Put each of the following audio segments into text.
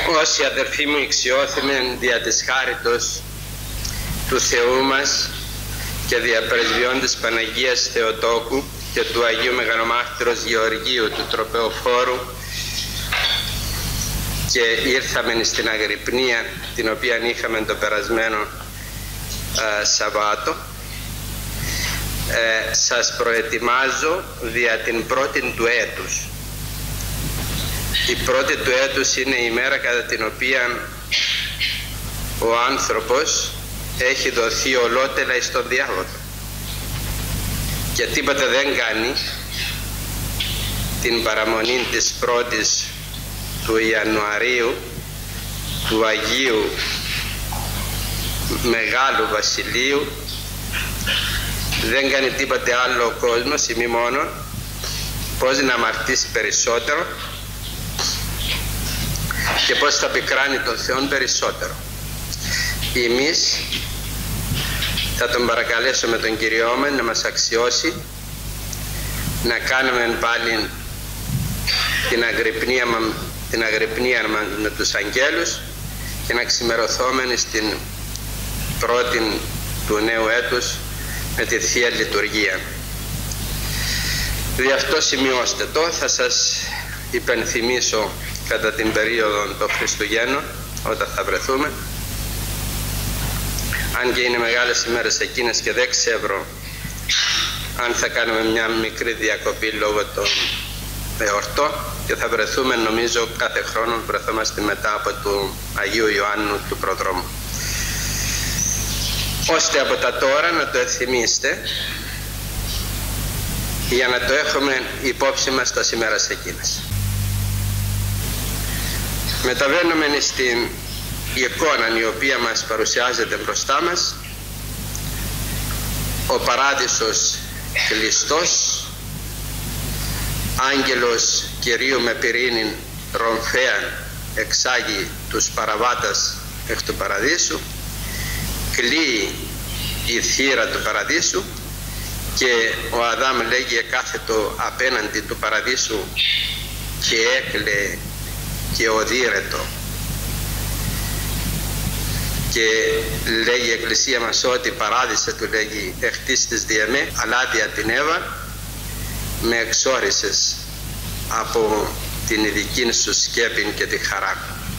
Όσοι αδερφοί μου ηξιώθημεν δια της χάριτος του Θεού μας και δια πρεσβειών Παναγίας Θεοτόκου και του Αγίου Μεγαλομάρτυρος Γεωργίου του Τροπεοφόρου και ήρθαμεν στην αγρυπνία την οποία είχαμε το περασμένο Σαββάτο, σας προετοιμάζω δια την πρώτη του έτους. Η πρώτη του έτους είναι η μέρα κατά την οποία ο άνθρωπος έχει δοθεί ολότελα εις τον διάβολο και τίποτα δεν κάνει την παραμονή της πρώτης του Ιανουαρίου του Αγίου Μεγάλου Βασιλείου, δεν κάνει τίποτε άλλο ο κόσμος ή μη μόνο πώς να αμαρτήσει περισσότερο και πώς θα πικράνει τον Θεό περισσότερο. Εμείς θα τον παρακαλέσουμε τον Κυριό μας να μας αξιώσει να κάνουμε πάλι την αγρυπνία μας με τους αγγέλους και να ξημερωθούμε στην πρώτη του νέου έτους με τη Θεία Λειτουργία. Δι' αυτό σημειώστε το, θα σας υπενθυμίσω κατά την περίοδο των Χριστουγέννων όταν θα βρεθούμε, αν και είναι μεγάλες ημέρες εκείνες και δεν ξέρω αν θα κάνουμε μια μικρή διακοπή λόγω των εορτών και θα βρεθούμε, νομίζω κάθε χρόνο βρεθόμαστε μετά από του Αγίου Ιωάννου του Προδρόμου, ώστε από τα τώρα να το εθυμίστε για να το έχουμε υπόψη μας τα σήμερα εκείνες. Μεταβαίνουμε στην εικόνα η οποία μας παρουσιάζεται μπροστά μας, ο παράδεισος κλειστός, άγγελος Κυρίου με πυρήνην ρομφέαν εξάγει τους παραβάτας εκ του παραδείσου, κλείει η θύρα του παραδείσου και ο Αδάμ λέγει εκάθετο απέναντι του παραδείσου και έκλαιε και οδύρετο, και λέγει η Εκκλησία μας ότι παράδεισε, του λέγει, εχτίστης δια με, αλλά δια την Εύα με εξόρισες από την ειδική σου σκέπη και τη χαρά.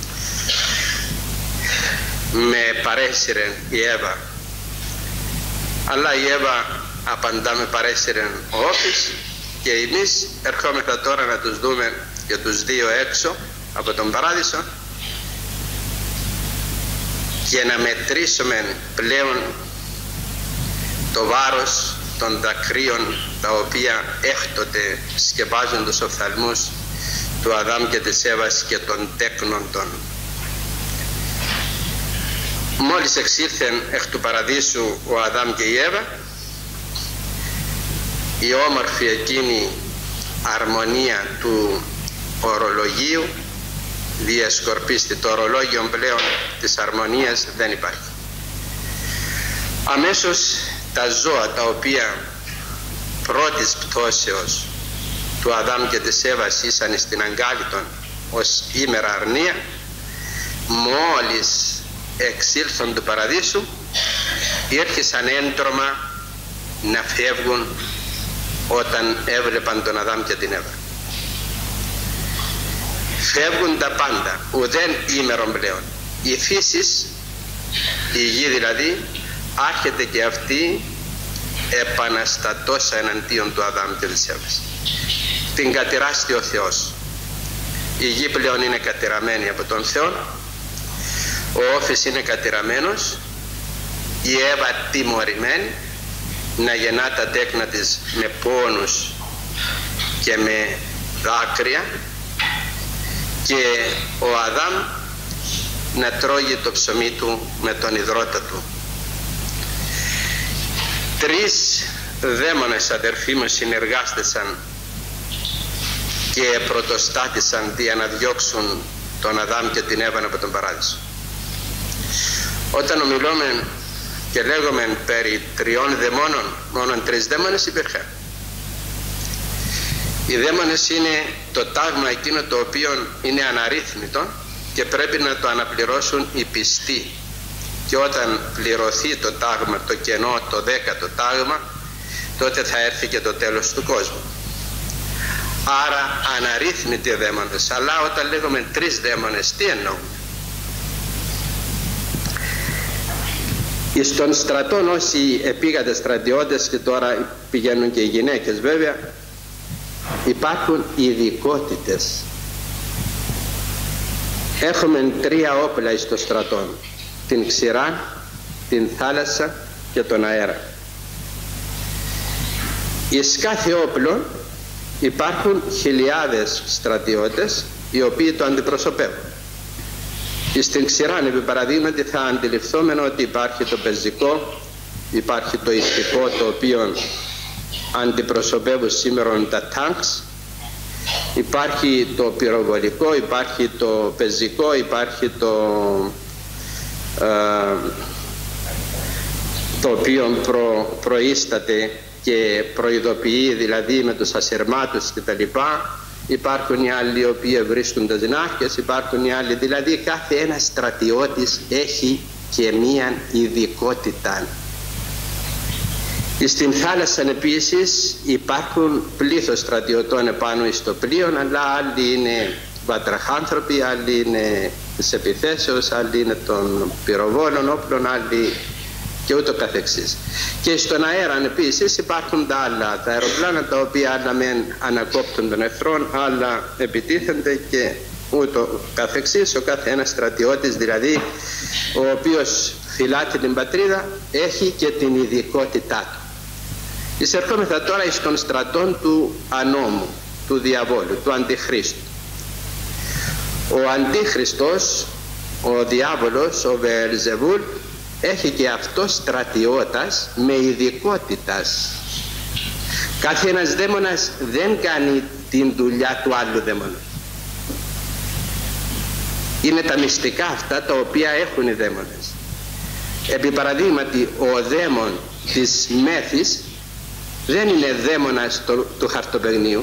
Με παρέσυρε η Εύα, αλλά η Εύα απαντά με παρέσυρε ο Όφης, και εμείς ερχόμεθα τώρα να τους δούμε και τους δύο έξω από τον παράδεισο και να μετρήσουμε πλέον το βάρος των δακρύων τα οποία έκτοτε σκεπάζουν τους οφθαλμούς του Αδάμ και της Εύας και των τέκνων των. Μόλις εξήλθεν εκ του παραδείσου ο Αδάμ και η Εύα, η όμορφη εκείνη αρμονία του ορολογίου διασκορπίστη. Το ορολόγιο πλέον της αρμονίας δεν υπάρχει. Αμέσως τα ζώα τα οποία πρώτης πτώσεως του Αδάμ και της Εύας ήσαν στην αγκάλιτον ως ήμερα αρνία, μόλις εξήλθον του παραδείσου ήρχισαν έντρομα να φεύγουν όταν έβλεπαν τον Αδάμ και την Εύα. Φεύγουν τα πάντα, ουδέν ήμερον πλέον. Η φύση, η γη δηλαδή, άρχεται και αυτή επαναστατώσα εναντίον του Αδάμ και της Εύας. Την κατηράστη ο Θεός. Η γη πλέον είναι κατηραμένη από τον Θεό, ο Όφης είναι κατηραμένος, η Εύα τιμωρημένη να γεννά τα τέκνα της με πόνους και με δάκρυα, και ο Αδάμ να τρώγει το ψωμί του με τον υδρότα του. Τρεις δαίμονες, αδερφοί μου, συνεργάστησαν και πρωτοστάτησαν για να διώξουν τον Αδάμ και την Εύα από τον παράδεισο. Όταν ομιλούμε και λέγουμε περί τριών δαιμόνων, μόνο τρεις δαίμονες υπήρχαν. Οι δαίμονες είναι το τάγμα εκείνο το οποίο είναι αναρρύθμιτο και πρέπει να το αναπληρώσουν οι πιστοί, και όταν πληρωθεί το τάγμα, το κενό, το 10ο τάγμα, τότε θα έρθει και το τέλος του κόσμου. Άρα αναρρύθμιτοι δαίμονες. Αλλά όταν λέγουμε 3 δαίμονες, τι εννοούμε? Εις των στρατών, όσοι επήγατε στρατιώτες, και τώρα πηγαίνουν και οι γυναίκες βέβαια, υπάρχουν ειδικότητες. Έχουμε 3 όπλα εις των στρατών: την ξηρά, την θάλασσα και τον αέρα. Εις κάθε όπλο υπάρχουν χιλιάδες στρατιώτες οι οποίοι το αντιπροσωπεύουν. Στην ξηρά, επί παραδείγματι, θα αντιληφθούμε ότι υπάρχει το πεζικό, υπάρχει το ηχτικό, το οποίο αντιπροσωπεύουν σήμερα τα τάγκς, υπάρχει το πυροβολικό, υπάρχει το πεζικό, υπάρχει το οποίο προείσταται και προειδοποιεί, δηλαδή με τους ασυρμάτους κτλ. Υπάρχουν οι άλλοι οι οποίοι βρίσκονται δυνάρχες, υπάρχουν οι άλλοι, δηλαδή κάθε ένας στρατιώτης έχει και μία ειδικότητα. Στην θάλασσα επίσης υπάρχουν πλήθος στρατιωτών επάνω στο πλοίο, αλλά άλλοι είναι βατραχάνθρωποι, άλλοι είναι της επιθέσεως, άλλοι είναι των πυροβόλων όπλων, άλλοι και ούτω καθεξής. Και στον αέρα επίσης υπάρχουν τα άλλα, τα αεροπλάνα, τα οποία άλλα μεν ανακόπτουν των εχθρών, άλλα επιτίθενται και ούτω καθεξής. Ο κάθε ένας στρατιώτης δηλαδή, ο οποίος φυλάται την πατρίδα, έχει και την ειδικότητά του. Εισερχόμεθα τώρα εις των στρατών του ανώμου, του διαβόλου, του Αντιχρίστου. Ο Αντίχριστος, ο διάβολος, ο Βεελζεβούλ, έχει και αυτός στρατιώτας με ειδικότητας. Κάθε ένας δαίμονας δεν κάνει την δουλειά του άλλου δαίμονα. Είναι τα μυστικά αυτά τα οποία έχουν οι δαίμονες. Επί παραδείγματι, ο δαίμον της μέθης δεν είναι δαίμονας του χαρτοπαιγνίου.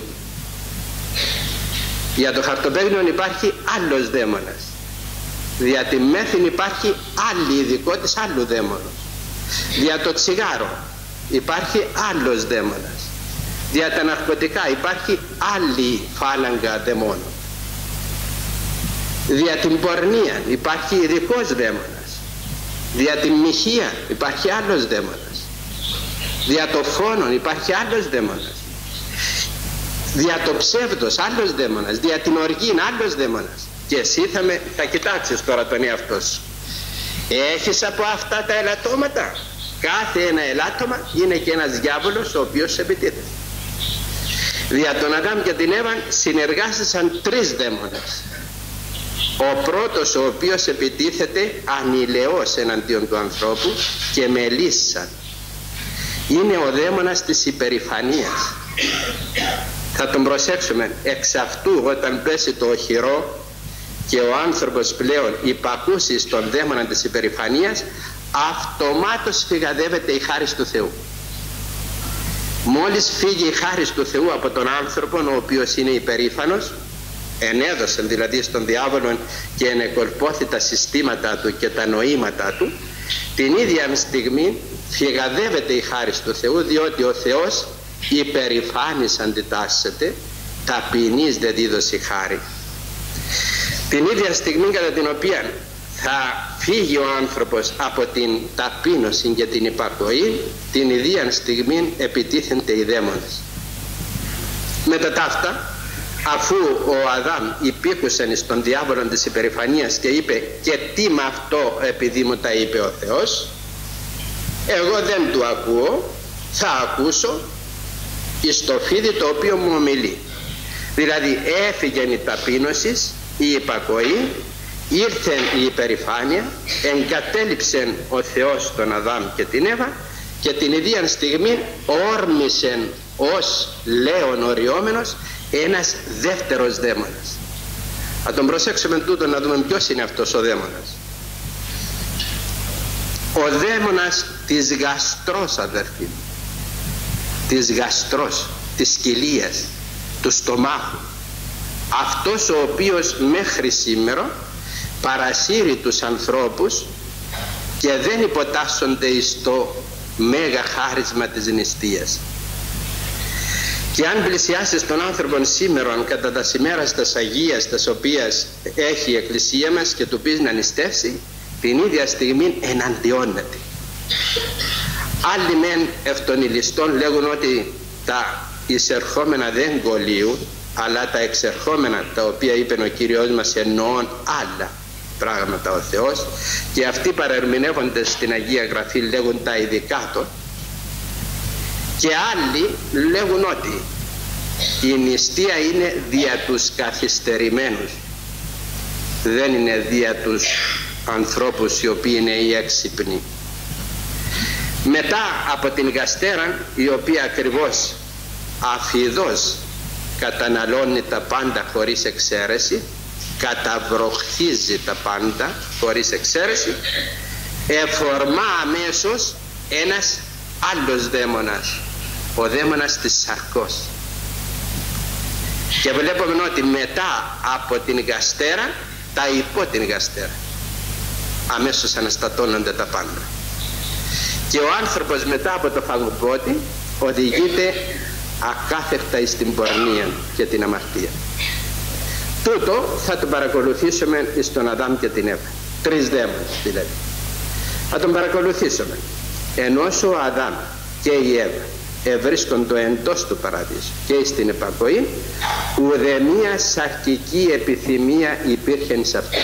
Για το χαρτοπαίγνιο υπάρχει άλλος δαίμονας. Δια τη μέθην υπάρχει άλλη ειδικότητα άλλου δαίμονος. Δια το τσιγάρο υπάρχει άλλος δαίμονας. Δια τα ναρκωτικά υπάρχει άλλη φάλαγγα δαιμόνων. Δια την πορνεία υπάρχει ειδικός δαίμονας. Δια την μοιχεία υπάρχει άλλος δαίμονας. Δια το φόνο υπάρχει άλλος δαίμονας. Δια το ψεύδος άλλος δαίμονας. Δια την οργή άλλος δαίμονας. Και εσύ θα κοιτάξεις τώρα τον εαυτό σου. Έχεις από αυτά τα ελαττώματα? Κάθε ένα ελάττωμα είναι και ένας διάβολος ο οποίος σε επιτίθεται. Δια τον Αδάμ και την Εύαν συνεργάστησαν 3 δαίμονες. Ο πρώτος, ο οποίος επιτίθεται ανηλαιώς εναντίον του ανθρώπου, και μελίσσαν, είναι ο δαίμονας της υπερηφανίας. Θα τον προσέξουμε. Εξ αυτού, όταν πέσει το οχυρό και ο άνθρωπος πλέον υπακούσει στον δαίμονα της υπερηφανίας, αυτομάτως φυγαδεύεται η χάρις του Θεού. Μόλις φύγει η χάρις του Θεού από τον άνθρωπο, ο οποίος είναι υπερήφανος, ενέδωσε δηλαδή στον διάβολο και ενεκολπώθη τα συστήματα του και τα νοήματα του, την ίδια στιγμή φυγαδεύεται η χάρις του Θεού, διότι ο Θεός υπερηφάνης αντιτάσσεται, ταπεινής δεν δίδωσε χάρη. Την ίδια στιγμή κατά την οποία θα φύγει ο άνθρωπος από την ταπείνωση και την υπακοή, την ίδια στιγμή επιτίθενται οι δαίμονες. Μετά τα αυτά, αφού ο Αδάμ υπήκουσεν στον διάβολο της υπερηφανίας και είπε, και τι με αυτό επειδή μου τα είπε ο Θεός, εγώ δεν του ακούω, θα ακούσω εις το φίδι το οποίο μου ομιλεί. Δηλαδή έφυγε η ταπείνωση, η υπακοή, ήρθε η υπερηφάνεια, εγκατέλειψε ο Θεός τον Αδάμ και την Εύα, και την ίδια στιγμή όρμησε ως λέον οριόμενος ένας δεύτερος δαίμονας. Θα τον προσέξουμε τούτο, να δούμε ποιος είναι αυτός ο δαίμονας. Ο δαίμονας της γαστρός, αδερφοί, της γαστρός, της κοιλίας, του στομάχου. Αυτός ο οποίος μέχρι σήμερα παρασύρει τους ανθρώπους και δεν υποτάσσονται εις το μέγα χάρισμα της νηστείας. Και αν πλησιάσεις τον άνθρωπον σήμερον κατά τα ημέρας τας Αγίας τας οποίας έχει η Εκκλησία μας και του πεις να νηστεύσει, την ίδια στιγμή εναντιώνεται. Άλλοι μεν ευ' των ηλιστών λέγουν ότι τα εισερχόμενα δεν κολλείουν, αλλά τα εξερχόμενα, τα οποία είπε ο Κύριος μας, εννοούν άλλα πράγματα ο Θεός, και αυτοί παρερμηνεύονται στην Αγία Γραφή λέγουν τα ειδικά του, και άλλοι λέγουν ότι η νηστεία είναι δια τους καθυστερημένους, δεν είναι δια τους ανθρώπους οι οποίοι είναι οι έξυπνοι. Μετά από την γαστέρα, η οποία ακριβώς αφιδώς καταναλώνει τα πάντα χωρίς εξαίρεση, καταβροχθίζει τα πάντα χωρίς εξαίρεση, εφορμά αμέσως ένας άλλος δαίμονας, ο δαίμονας της σαρκός. Και βλέπουμε ότι μετά από την γαστέρα, τα υπό την γαστέρα, αμέσως αναστατώνονται τα πάντα. Και ο άνθρωπος μετά από το φαγοπότη οδηγείται ακάθεκτα εις την πορνεία και την αμαρτία. Τούτο θα τον παρακολουθήσουμε εις τον Αδάμ και την Εύα. Τρεις δαίμονες δηλαδή. Θα τον παρακολουθήσουμε. Ενώ ο Αδάμ και η Εύα ευρίσκοντο εντός του παραδείσου και στην επακοή, ουδέμια σαρκική επιθυμία υπήρχε σε αυτούς.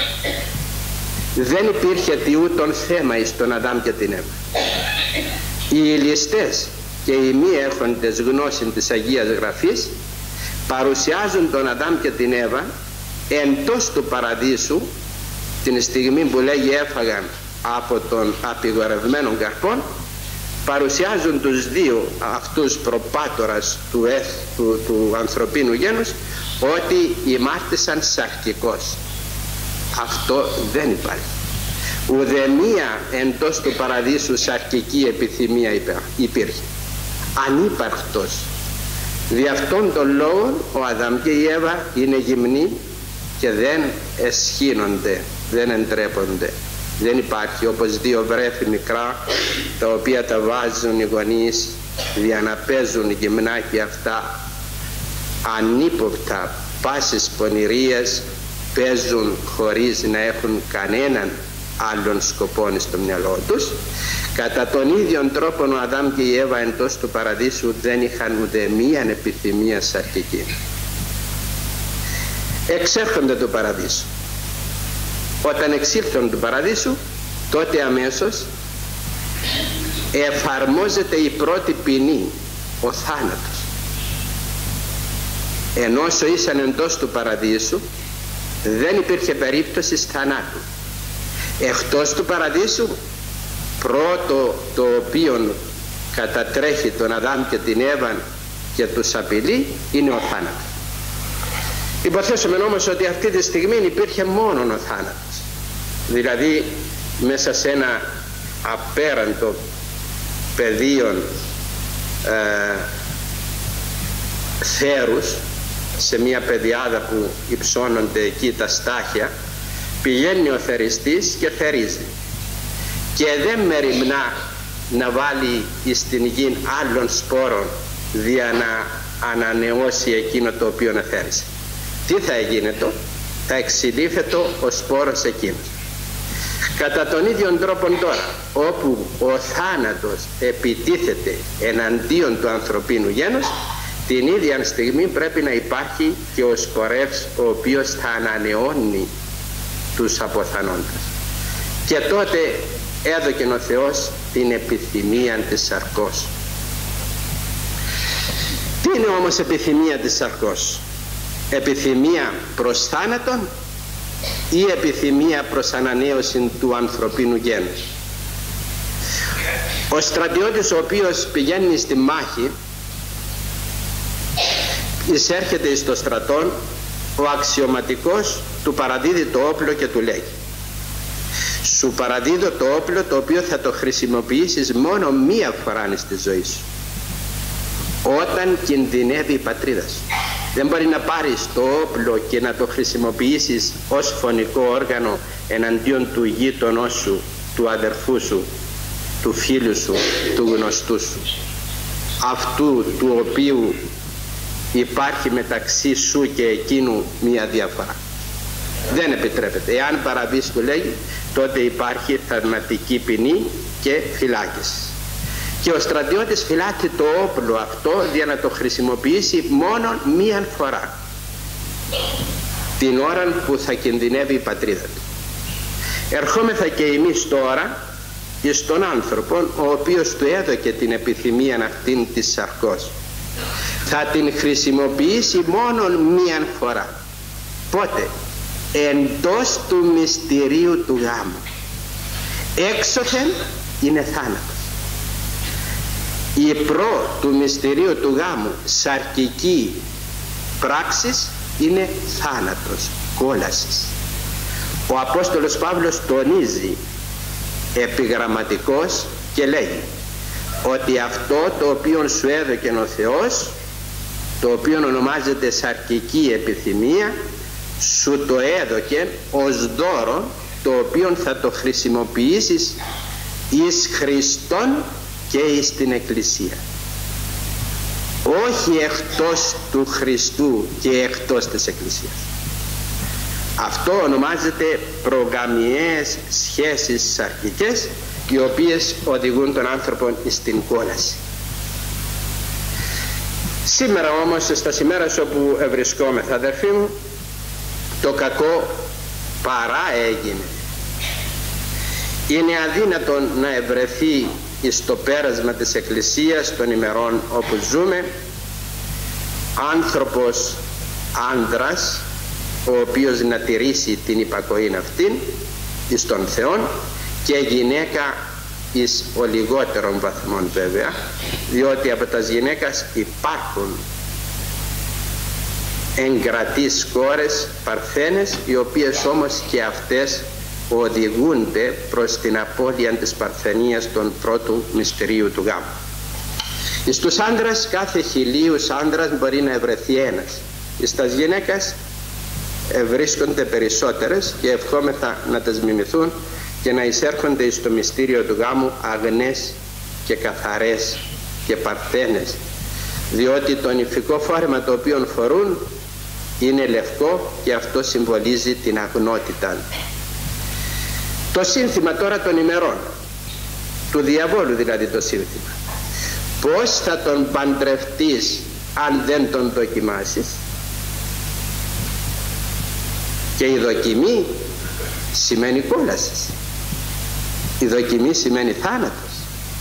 Δεν υπήρχε τιούτον θέμα εις τον Αδάμ και την Εύα. Οι ηλιστές και οι μη έχοντες γνώση της Αγίας Γραφής παρουσιάζουν τον Αδάμ και την Εύα εντός του παραδείσου την στιγμή που λέγει έφαγαν από τον απειγορευμένο καρπόν, παρουσιάζουν τους δύο αυτούς προπάτορας του ανθρωπίνου γένους ότι ημάρτησαν σαρκικός. Αυτό δεν υπάρχει. Ουδεμία εντός του παραδείσου σαρκική επιθυμία υπήρχε. Ανύπαρκτος. Δι' αυτόν τον λόγο ο Αδάμ και η Εύα είναι γυμνοί και δεν εσχύνονται, δεν εντρέπονται. Δεν υπάρχει όπως δύο βρέφη μικρά τα οποία τα βάζουν οι γονείς για να παίζουν γυμνά και αυτά ανύποπτα πάσης πονηρίας παίζουν χωρίς να έχουν κανέναν άλλον σκοπό στο μυαλό τους. Κατά τον ίδιον τρόπο ο Αδάμ και η Εύα εντός του παραδείσου δεν είχαν ούτε μίαν επιθυμία σαρκική. Εξέρχονται του παραδείσου. Όταν εξήλθαν του παραδείσου, τότε αμέσως εφαρμόζεται η πρώτη ποινή, ο θάνατος. Ενώ όσο ήσαν εντός του παραδείσου δεν υπήρχε περίπτωση θανάτου. Εκτός του παραδείσου, πρώτο το οποίο κατατρέχει τον Αδάμ και την Εύα και τους απειλεί είναι ο θάνατος. Υποθέσουμε όμως ότι αυτή τη στιγμή υπήρχε μόνο ο θάνατος, δηλαδή μέσα σε ένα απέραντο πεδίο θέρους, σε μια πεδιάδα που υψώνονται εκεί τα στάχια, πηγαίνει ο θεριστής και θερίζει και δεν μεριμνά να βάλει στην γη άλλων σπόρων για να ανανεώσει εκείνο το οποίο θέρισε. Τι θα γίνεται? Θα εξηλείφετο ο σπόρος εκείνος. Κατά τον ίδιο τρόπο τώρα, όπου ο θάνατος επιτίθεται εναντίον του ανθρωπίνου γένους, την ίδια στιγμή πρέπει να υπάρχει και ο σπορεύς ο οποίος θα ανανεώνει τους αποθανόντες. Και τότε έδωκε ο Θεός την επιθυμία της σαρκός. Τι είναι όμως επιθυμία της σαρκός? Επιθυμία προς θάνατον ή επιθυμία προς ανανέωση του ανθρωπίνου γένους? Ο στρατιώτης ο οποίος πηγαίνει στη μάχη, εισέρχεται στο στρατόν, ο αξιωματικός του παραδίδει το όπλο και του λέει: σου παραδίδω το όπλο το οποίο θα το χρησιμοποιήσεις μόνο μία φορά στη ζωή σου, όταν κινδυνεύει η πατρίδα σου. Δεν μπορεί να πάρεις το όπλο και να το χρησιμοποιήσεις ως φωνικό όργανο εναντίον του γείτονός σου, του αδερφού σου, του φίλου σου, του γνωστού σου, αυτού του οποίου υπάρχει μεταξύ σου και εκείνου μία διαφορά. Δεν επιτρέπεται. Εάν παραβείς, του λέγει, τότε υπάρχει θανατική ποινή και φυλάκιση. Και ο στρατιώτης φυλάτει το όπλο αυτό για να το χρησιμοποιήσει μόνο μία φορά, την ώρα που θα κινδυνεύει η πατρίδα του. Ερχόμεθα και εμείς τώρα εις τον άνθρωπο ο οποίος του έδωκε την επιθυμία αυτήν της σαρκός. Θα την χρησιμοποιήσει μόνο μία φορά. Πότε? Εντός του μυστηρίου του γάμου. Έξωθεν είναι θάνατος. Η προ του μυστηρίου του γάμου σαρκική πράξης είναι θάνατος, κόλασης. Ο Απόστολος Παύλος τονίζει επιγραμματικός και λέγει ότι αυτό το οποίο σου έδωκε ο Θεός, το οποίο ονομάζεται σαρκική επιθυμία, σου το έδωκε ως δώρο, το οποίο θα το χρησιμοποιήσεις εις Χριστόν και εις την Εκκλησία, όχι εκτός του Χριστού και εκτός της Εκκλησίας. Αυτό ονομάζεται προγαμιαίες σχέσεις σαρκικές, οι οποίες οδηγούν τον άνθρωπο στην κόλαση. Σήμερα όμως, στα σημεία όπου βρισκόμεθα, αδερφοί μου, το κακό παράεγινε. Είναι αδύνατον να ευρεθεί στο πέρασμα της Εκκλησίας των ημερών όπου ζούμε άνθρωπος άνδρας, ο οποίος να τηρήσει την υπακοήν αυτήν εις τον Θεόν, και γυναίκα εις ο λιγότερων βαθμών βέβαια, διότι από τας γυναίκας υπάρχουν εγκρατείς κόρες παρθένες, οι οποίες όμως και αυτές οδηγούνται προς την απώλεια της παρθενίας των πρώτου μυστηρίου του γάμου. Εις τους άντρας, κάθε 1000 άντρας μπορεί να ευρεθεί ένας. Εις τας γυναίκας βρίσκονται περισσότερες, και ευχόμεθα να τις μιμηθούν και να εισέρχονται εις το μυστήριο του γάμου αγνές και καθαρές και παρθένες, διότι το νηφικό φόρεμα το οποίο φορούν είναι λευκό και αυτό συμβολίζει την αγνότητα. Το σύνθημα τώρα των ημερών, του διαβόλου δηλαδή το σύνθημα, πώς θα τον παντρευτείς αν δεν τον δοκιμάσεις? Και η δοκιμή σημαίνει κόλαση. Η δοκιμή σημαίνει θάνατος.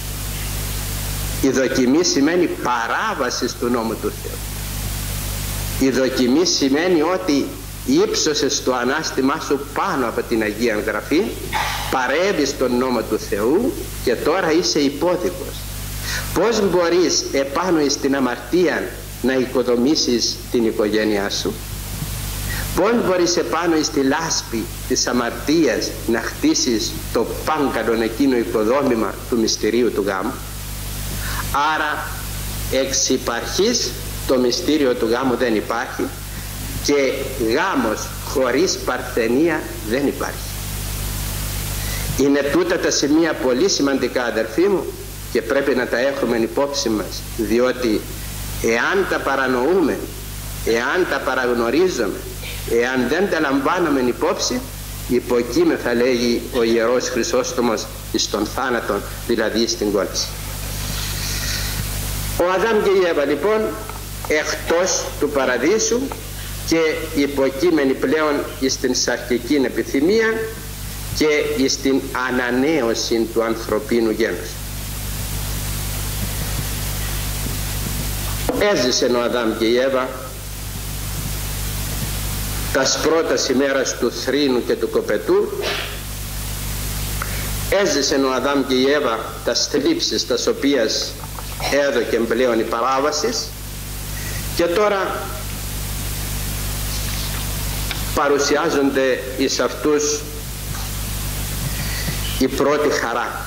Η δοκιμή σημαίνει παράβαση του νόμου του Θεού. Η δοκιμή σημαίνει ότι ύψωσες το ανάστημά σου πάνω από την Αγία Γραφή, παρέβεις τον νόμο του Θεού και τώρα είσαι υπόδικος. Πώς μπορείς επάνω στην αμαρτία να οικοδομήσεις την οικογένειά σου? Πώς μπορείς επάνω στη λάσπη της αμαρτίας να χτίσεις το πάγκαλον εκείνο οικοδόμημα του μυστηρίου του γάμου? Άρα εξ υπαρχής το μυστήριο του γάμου δεν υπάρχει, και γάμος χωρίς παρθενία δεν υπάρχει. Είναι τούτα τα σημεία πολύ σημαντικά, αδερφοί μου, και πρέπει να τα έχουμε υπόψη μας, διότι εάν τα παρανοούμε, εάν τα παραγνωρίζουμε, εάν δεν τα λαμβάνουμε υπόψη, υποκείμεθα, λέγει ο Ιερός Χρυσόστομος, εις τον θάνατον, δηλαδή στην κόλαση. Ο Αδάμ και η Εύα λοιπόν εκτός του παραδείσου και υποκείμενοι πλέον στην σαρκική επιθυμία και στην ανανέωση του ανθρωπίνου γένους. Έζησε ο Αδάμ και η Εύα τας πρώτας ημέρας του θρήνου και του κοπετού. Έζησε ο Αδάμ και η Εύα τας θλίψεις τας οποίας έδωκε πλέον η παράβαση, και τώρα παρουσιάζονται εις αυτούς η πρώτη χαρά.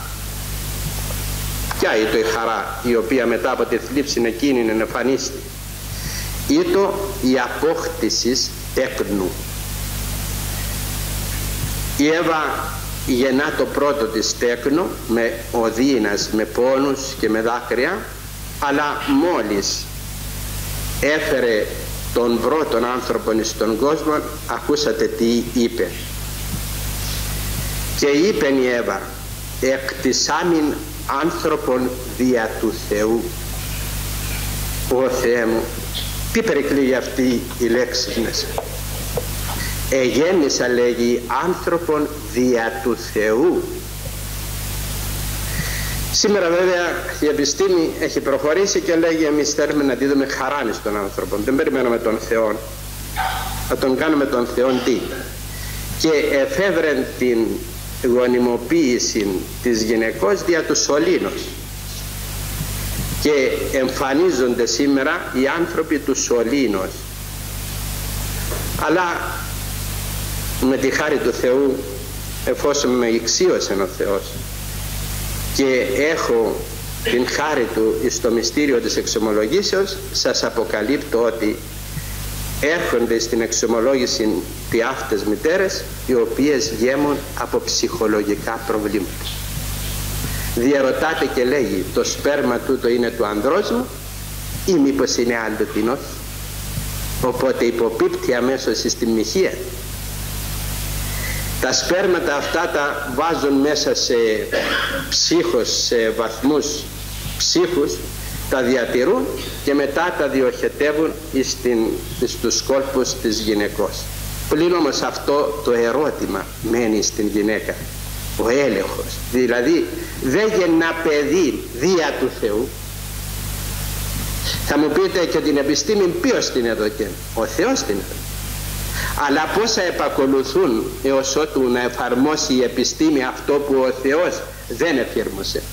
Ποια είναι η χαρά η οποία μετά από τη θλίψη εκείνη εμφανίστη? ήτο η απόκτησης τέκνου. Η Εύα γεννά το πρώτο της τέκνο με οδύνας, με πόνους και με δάκρυα, αλλά μόλις έφερε τον πρώτον άνθρωπον στον κόσμο, ακούσατε τι είπε. Και είπεν η Εύα, εκτισάμην άνθρωπον δια του Θεού. Ω Θεέ μου, τι περικλεί αυτή η λέξη μέσα. Εγέννησα, λέγει, άνθρωπον δια του Θεού. Σήμερα βέβαια η επιστήμη έχει προχωρήσει και λέγει εμείς θέλουμε να δίδουμε χαράνη στον άνθρωπο. Δεν περιμένουμε τον Θεό, θα τον κάνουμε τον Θεό τι. Και εφεύρεν την γονιμοποίηση της γυναικός δια του σωλήνος. Και εμφανίζονται σήμερα οι άνθρωποι του σωλήνος. Αλλά με τη χάρη του Θεού, εφόσον με εξίωσε ο Θεός και έχω την χάρη του στο μυστήριο της εξομολογήσεως, σας αποκαλύπτω ότι έρχονται στην εξομολόγηση τοιαύτες μητέρες οι οποίες γέμουν από ψυχολογικά προβλήματα. Διαρωτάται και λέγει, το σπέρμα τούτο είναι του ανδρός μου ή μήπως είναι αλλοτινός? Οπότε υποπίπτει αμέσως στην μοιχεία. Τα σπέρματα αυτά τα βάζουν μέσα σε ψύχος, σε βαθμούς ψύχους, τα διατηρούν και μετά τα διοχετεύουν στους κόλπους της γυναικός. Πλην όμως αυτό το ερώτημα μένει στην γυναίκα, ο έλεγχος, δηλαδή δεν γεννά παιδί δια του Θεού. Θα μου πείτε, και την επιστήμη ποιος την έδωκε? Ο Θεός την έδωκε. Αλλά πόσα επακολουθούν έως ότου να εφαρμόσει η επιστήμη αυτό που ο Θεός δεν εφήρμοσε?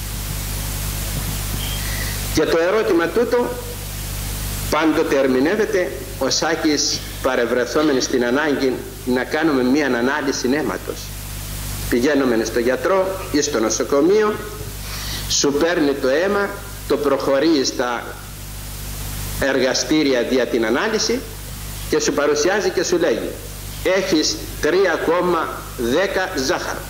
Και το ερώτημα τούτο πάντοτε ερμηνεύεται ο Σάκης παρευρεθόμενοι στην ανάγκη να κάνουμε μία ανάλυση αίματος. Πηγαίνουμε στο γιατρό ή στο νοσοκομείο, σου παίρνει το αίμα, το προχωρεί στα εργαστήρια για την ανάλυση και σου παρουσιάζει και σου λέγει έχεις 3,10 ζάχαρο.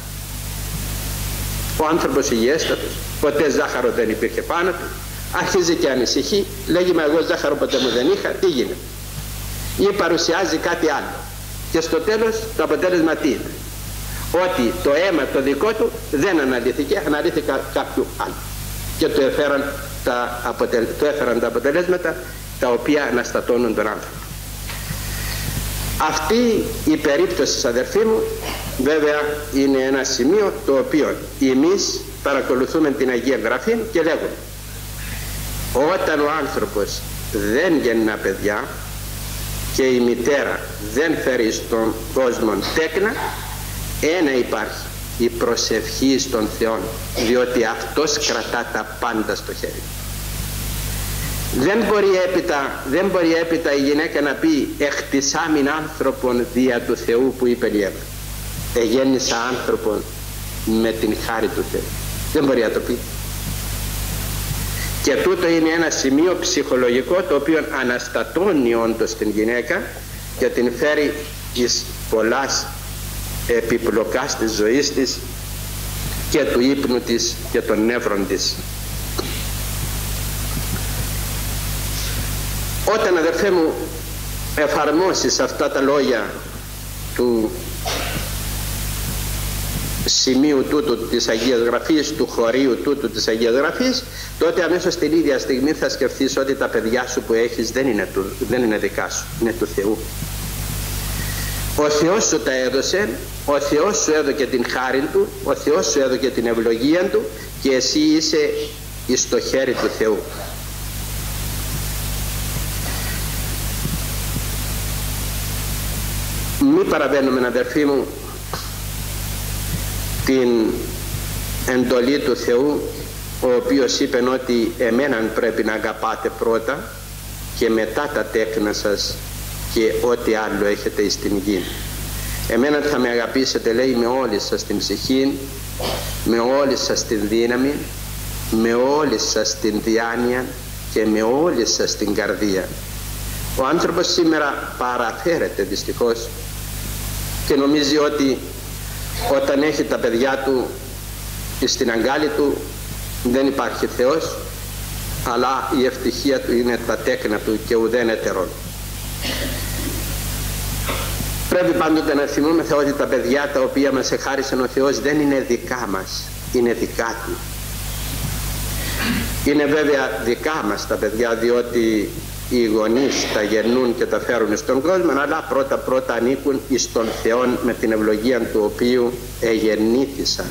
Ο άνθρωπος υγιέστατος, ποτέ ζάχαρο δεν υπήρχε πάνω του, αρχίζει και ανησυχεί, λέγει μα εγώ ζάχαρο ποτέ μου δεν είχα, τι γίνεται? Ή παρουσιάζει κάτι άλλο και στο τέλος το αποτέλεσμα τι είναι? Ότι το αίμα το δικό του δεν αναλύθηκε, αναλύθηκε κάποιου άλλου και του έφεραν τα αποτελέσματα τα οποία αναστατώνουν τον άνθρωπο. Αυτή η περίπτωση, αδερφοί μου, βέβαια είναι ένα σημείο το οποίο εμείς παρακολουθούμε την Αγία Γραφή και λέγουμε όταν ο άνθρωπος δεν γεννά παιδιά και η μητέρα δεν φέρει στον κόσμο τέκνα, ένα υπάρχει, η προσευχή στον Θεό, διότι αυτός κρατά τα πάντα στο χέρι. Δεν μπορεί έπειτα η γυναίκα να πει εκτισάμην άνθρωπον δια του Θεού που είπε η Εύα. Εγέννησα άνθρωπον με την χάρη του Θεού. Δεν μπορεί να το πει. Και τούτο είναι ένα σημείο ψυχολογικό το οποίο αναστατώνει όντως την γυναίκα και την φέρει εις πολλάς επιπλοκάς της ζωής της και του ύπνου της και των νεύρων της. Όταν, αδερφέ μου, εφαρμόσεις αυτά τα λόγια του σημείου τούτου της Αγίας Γραφής, του χωρίου τούτου της Αγίας Γραφής, τότε αμέσως την ίδια στιγμή θα σκεφτείς ότι τα παιδιά σου που έχεις δεν είναι δικά σου, είναι του Θεού. Ο Θεός σου τα έδωσε, ο Θεός σου έδωκε την χάρη του, ο Θεός σου έδωκε την ευλογία του και εσύ είσαι εις το χέρι του Θεού. Μη παραβαίνουμε, αδερφοί μου, την εντολή του Θεού, ο οποίος είπε ότι εμέναν πρέπει να αγαπάτε πρώτα και μετά τα τέκνα σας και ό,τι άλλο έχετε στην γη. Εμένα θα με αγαπήσετε, λέει, με όλη σας την ψυχή, με όλη σας την δύναμη, με όλη σας την διάνοια και με όλη σας την καρδία. Ο άνθρωπος σήμερα παραφέρεται δυστυχώς και νομίζει ότι όταν έχει τα παιδιά του στην αγκάλη του δεν υπάρχει Θεός, αλλά η ευτυχία του είναι τα τέκνα του και ουδέν ετερών. Πρέπει πάντοτε να θυμούμεθα ότι τα παιδιά τα οποία μας εχάρισε ο Θεός δεν είναι δικά μας, είναι δικά Του. Είναι βέβαια δικά μας τα παιδιά, διότι οι γονείς τα γεννούν και τα φέρουν στον κόσμο, αλλά πρώτα ανήκουν εις τον Θεό με την ευλογία του οποίου εγεννήθησαν.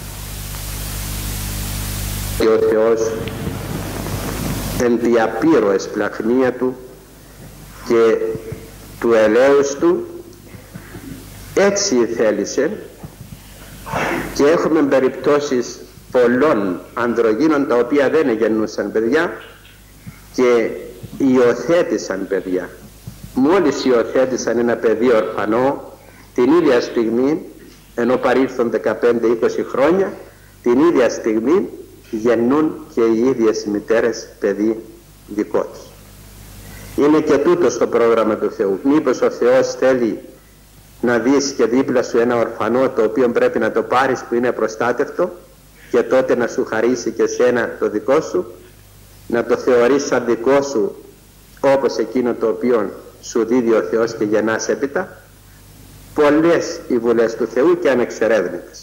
Και ο Θεός εν τη απείρο εσπλαχνία Του και του ελέους Του έτσι θέλησε, και έχουμε περιπτώσεις πολλών ανδρογύνων τα οποία δεν γεννούσαν παιδιά και υιοθέτησαν παιδιά. Μόλις υιοθέτησαν ένα παιδί ορφανό, την ίδια στιγμή, ενώ παρήλθουν 15-20 χρόνια, την ίδια στιγμή γεννούν και οι ίδιες οι μητέρες παιδί δικό τους. Είναι και τούτο στο πρόγραμμα του Θεού. Μήπως ο Θεός θέλει να δεις και δίπλα σου ένα ορφανό το οποίο πρέπει να το πάρεις, που είναι προστάτευτο, και τότε να σου χαρίσει και σένα το δικό σου, να το θεωρείς σαν δικό σου όπως εκείνο το οποίο σου δίδει ο Θεός και γεννάς έπειτα? Πολλές οι βουλές του Θεού και ανεξερεύνητες.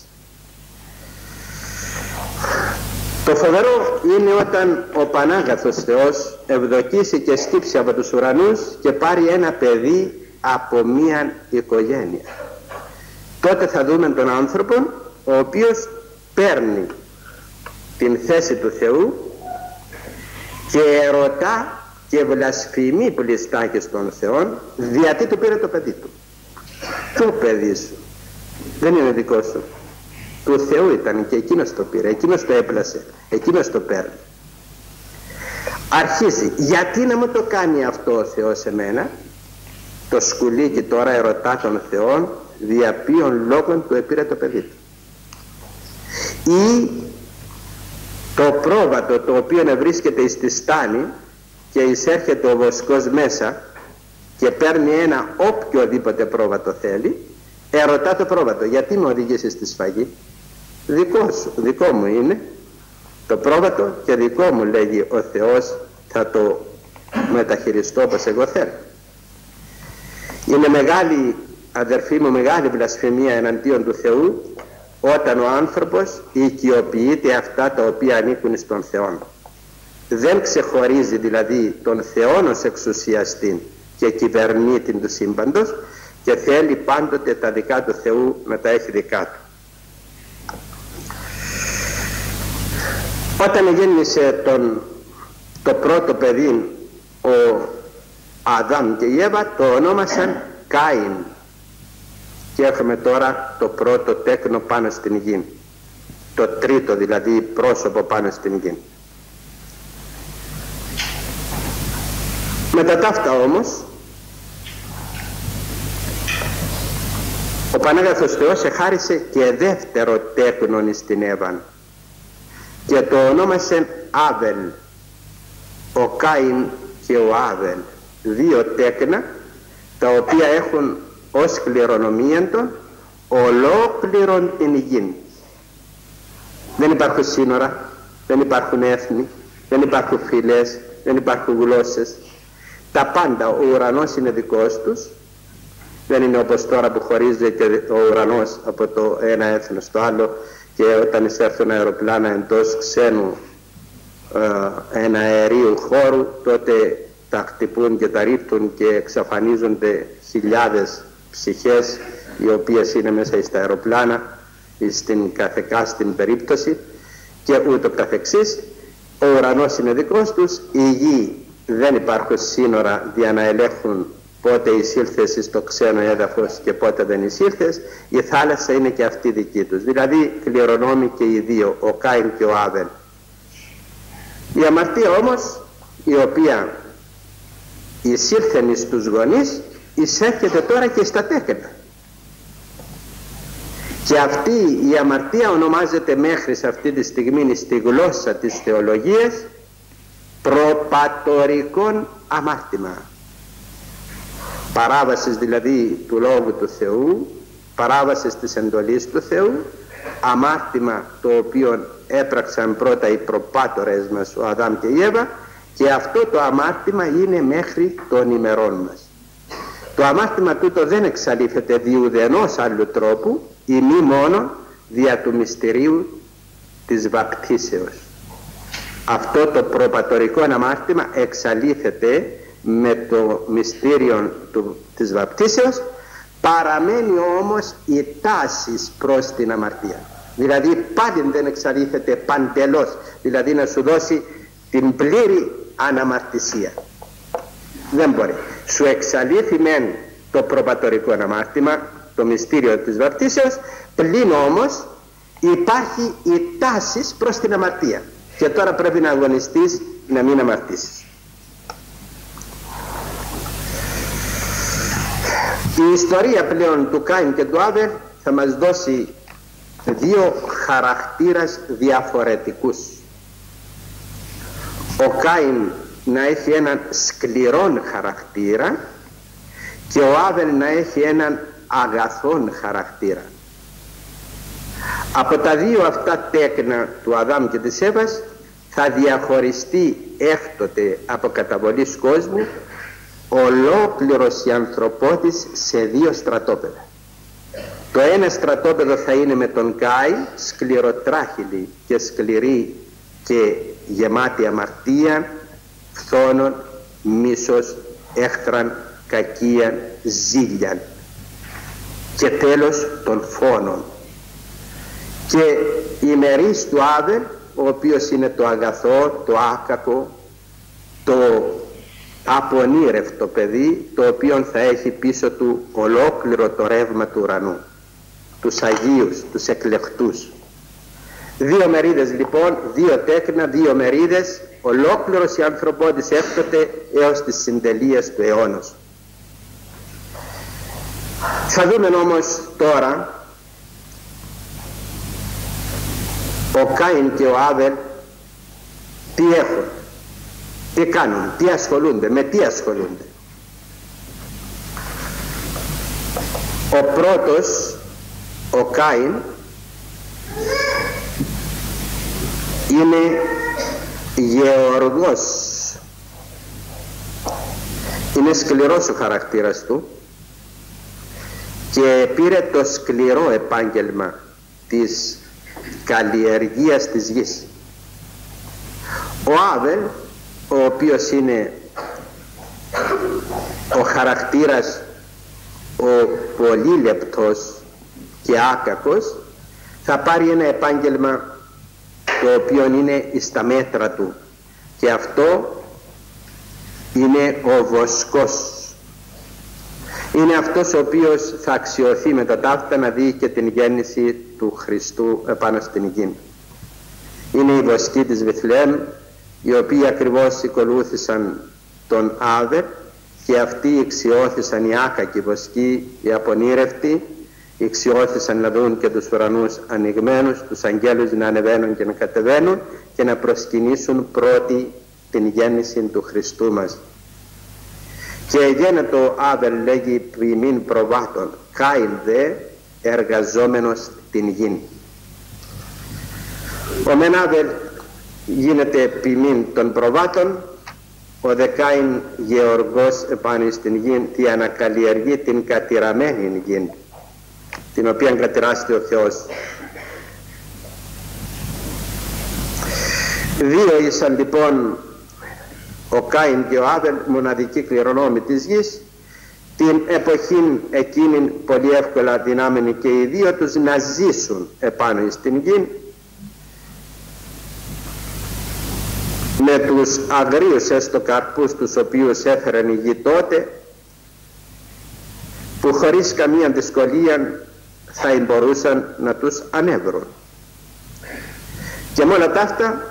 Το φοβερό είναι όταν ο Πανάγαθος Θεός ευδοκίσει και στύψει από τους ουρανούς και πάρει ένα παιδί από μία οικογένεια. Τότε θα δούμε τον άνθρωπο ο οποίος παίρνει την θέση του Θεού και ερωτά και βλασφημεί πλειστά στον Θεό, γιατί του πήρε το παιδί του. Το παιδί σου δεν είναι δικό σου, του Θεού ήταν και εκείνος το πήρε, εκείνος το έπλασε, εκείνος το παίρνει. Αρχίζει, γιατί να μου το κάνει αυτό ο Θεός σε μένα? Το σκουλίκι τώρα ερωτά τον Θεό, δια ποιον λόγων του επήρε το παιδί του. Ή το πρόβατο το οποίο βρίσκεται στη στάνη και εισέρχεται ο βοσκός μέσα και παίρνει ένα οποιοδήποτε πρόβατο θέλει, ερωτά το πρόβατο, γιατί με οδηγήσεις στη σφαγή? Δικό σου, δικό μου είναι το πρόβατο και δικό μου, λέγει ο Θεός, θα το μεταχειριστώ όπως εγώ θέλω. Είναι μεγάλη, αδερφοί μου, μεγάλη βλασφημία εναντίον του Θεού όταν ο άνθρωπος οικειοποιείται αυτά τα οποία ανήκουν στον Θεό. Δεν ξεχωρίζει δηλαδή τον Θεό ως εξουσιαστή και κυβερνήτη του σύμπαντος και θέλει πάντοτε τα δικά του Θεού να τα έχει δικά του. Όταν γέννησε το πρώτο παιδί ο Αδάμ και η Εύα, το ονόμασαν Κάιν, και έχουμε τώρα το πρώτο τέκνο πάνω στην γη, το τρίτο δηλαδή πρόσωπο πάνω στην γη. Μετά τα αυτά όμως ο Πανάγαθος Θεός εχάρισε και δεύτερο τέκνον στην Εύαν και το ονόμασε Άβελ, ο Κάιν και ο Άβελ, δύο τέκνα τα οποία έχουν ως κληρονομία των ολόκληρον την γη. Δεν υπάρχουν σύνορα, δεν υπάρχουν έθνη, δεν υπάρχουν φυλές, δεν υπάρχουν γλώσσες. Τα πάντα, ο ουρανός είναι δικός τους. Δεν είναι όπως τώρα που χωρίζεται ο ουρανός από το ένα έθνος στο άλλο και όταν εισέρθουν αεροπλάνα εντός ξένου ένα αερίου χώρου, τότε τα χτυπούν και τα ρίχνουν και εξαφανίζονται χιλιάδες ψυχές οι οποίες είναι μέσα στα αεροπλάνα στην καθεκάστην περίπτωση και ούτω καθεξής. Ο ουρανός είναι δικός τους, η γη δεν υπάρχουν σύνορα για να ελέγχουν πότε εισήλθες στο ξένο έδαφος και πότε δεν εισήλθες. Η θάλασσα είναι και αυτή δική τους, δηλαδή κληρονόμοι και οι δύο, ο Κάιν και ο Άβελ. Η αμαρτία όμως, η οποία εισήλθεν στους γονείς, εισέρχεται τώρα και στα τέκνα. Και αυτή η αμαρτία ονομάζεται μέχρι σε αυτή τη στιγμή στη γλώσσα της θεολογίας προπατορικών αμάρτημα. παράβασης δηλαδή του Λόγου του Θεού, παράβασης της εντολής του Θεού, αμάρτημα το οποίο έπραξαν πρώτα οι προπάτορες μας, ο Αδάμ και η Εύα, και αυτό το αμάρτημα είναι μέχρι των ημερών μας. Το αμάρτημα τούτο δεν εξαλείφεται διουδενός άλλου τρόπου ή μη μόνο δια του μυστηρίου της βαπτίσεως. Αυτό το προπατορικό αμάρτημα εξαλείφεται με το μυστήριο της βαπτίσεως, παραμένει όμως η τάση προς την αμαρτία. Δηλαδή πάλι δεν εξαλείφεται παντελώς, δηλαδή να σου δώσει την πλήρη αναμαρτησία. Δεν μπορεί. Σου εξαλείφει μεν το προπατορικό αμάρτημα, το μυστήριο της βαπτίσεως, πλην όμως υπάρχει η τάση προς την αμαρτία. Και τώρα πρέπει να αγωνιστείς να μην αμαρτήσεις. Η ιστορία πλέον του Κάιν και του Άβελ θα μας δώσει δύο χαρακτήρες διαφορετικούς. Ο Κάιν να έχει έναν σκληρόν χαρακτήρα και ο Άβελ να έχει έναν αγαθόν χαρακτήρα. Από τα δύο αυτά τέκνα του Αδάμ και της Εύας θα διαχωριστεί έκτοτε από καταβολής κόσμου ολόκληρος η ανθρωπότης σε δύο στρατόπεδα. Το ένα στρατόπεδο θα είναι με τον Κάιν, σκληροτράχυλη και σκληρή και γεμάτη αμαρτία, φθόνων, μίσος, έχθραν, κακίαν, ζήλιαν και τέλος των φόνων. Και η μερίς του Άβελ, ο οποίος είναι το αγαθό, το άκακο, το απονήρευτο παιδί, το οποίο θα έχει πίσω του ολόκληρο το ρεύμα του ουρανού, τους Αγίους, τους εκλεκτούς. Δύο μερίδες λοιπόν, δύο τέκνα, δύο μερίδες, ολόκληρος η ανθρωπότης έκτοτε έως τις συντελείες του αιώνος. Θα δούμε όμως τώρα ο Κάιν και ο Άβελ τι έχουν, τι κάνουν, τι ασχολούνται, με τι ασχολούνται. Ο πρώτος, ο Κάιν, είναι γεωργός. Είναι σκληρός ο χαρακτήρας του και πήρε το σκληρό επάγγελμα της καλλιεργίας της γης. Ο Άβελ, ο οποίος είναι ο χαρακτήρας ο πολύ λεπτός και άκακος, θα πάρει ένα επάγγελμα το οποίο είναι στα μέτρα του, και αυτό είναι ο βοσκός. Είναι αυτός ο οποίος θα αξιωθεί με τα ταύτα να δει και την γέννηση του Χριστού επάνω στην γη. Είναι οι βοσκοί της Βηθλεέμ, οι οποίοι ακριβώς ακολούθησαν τον Άβελ, και αυτοί εξιώθησαν οι άκακοι βοσκοί, οι απονήρευτοι, εξιώθησαν να δουν και τους ουρανούς ανοιγμένους, τους αγγέλους να ανεβαίνουν και να κατεβαίνουν και να προσκυνήσουν πρώτη την γέννηση του Χριστού μας. Και γένετο Άβελ λέγει ποιμήν προβάτων, Κάιν δε εργαζόμενος την γην. Ο μεν Άβελ γίνεται ποιμήν των προβάτων, ο δε Κάιν γεωργός επάνω στην γην, τι ανακαλλιεργεί την κατηραμένη γην, την οποία κατηράστη ο Θεός. Δύο ήσαν λοιπόν ο Κάιν και ο Άβελ, μοναδικοί κληρονόμοι της γης, την εποχή εκείνη πολύ εύκολα δυνάμενοι και οι δύο τους να ζήσουν επάνω στην γη με τους αγρίους έστω καρπούς τους οποίους έφεραν η γη τότε, που χωρίς καμία δυσκολία θα μπορούσαν να τους ανέβρουν. Και με όλα τα αυτά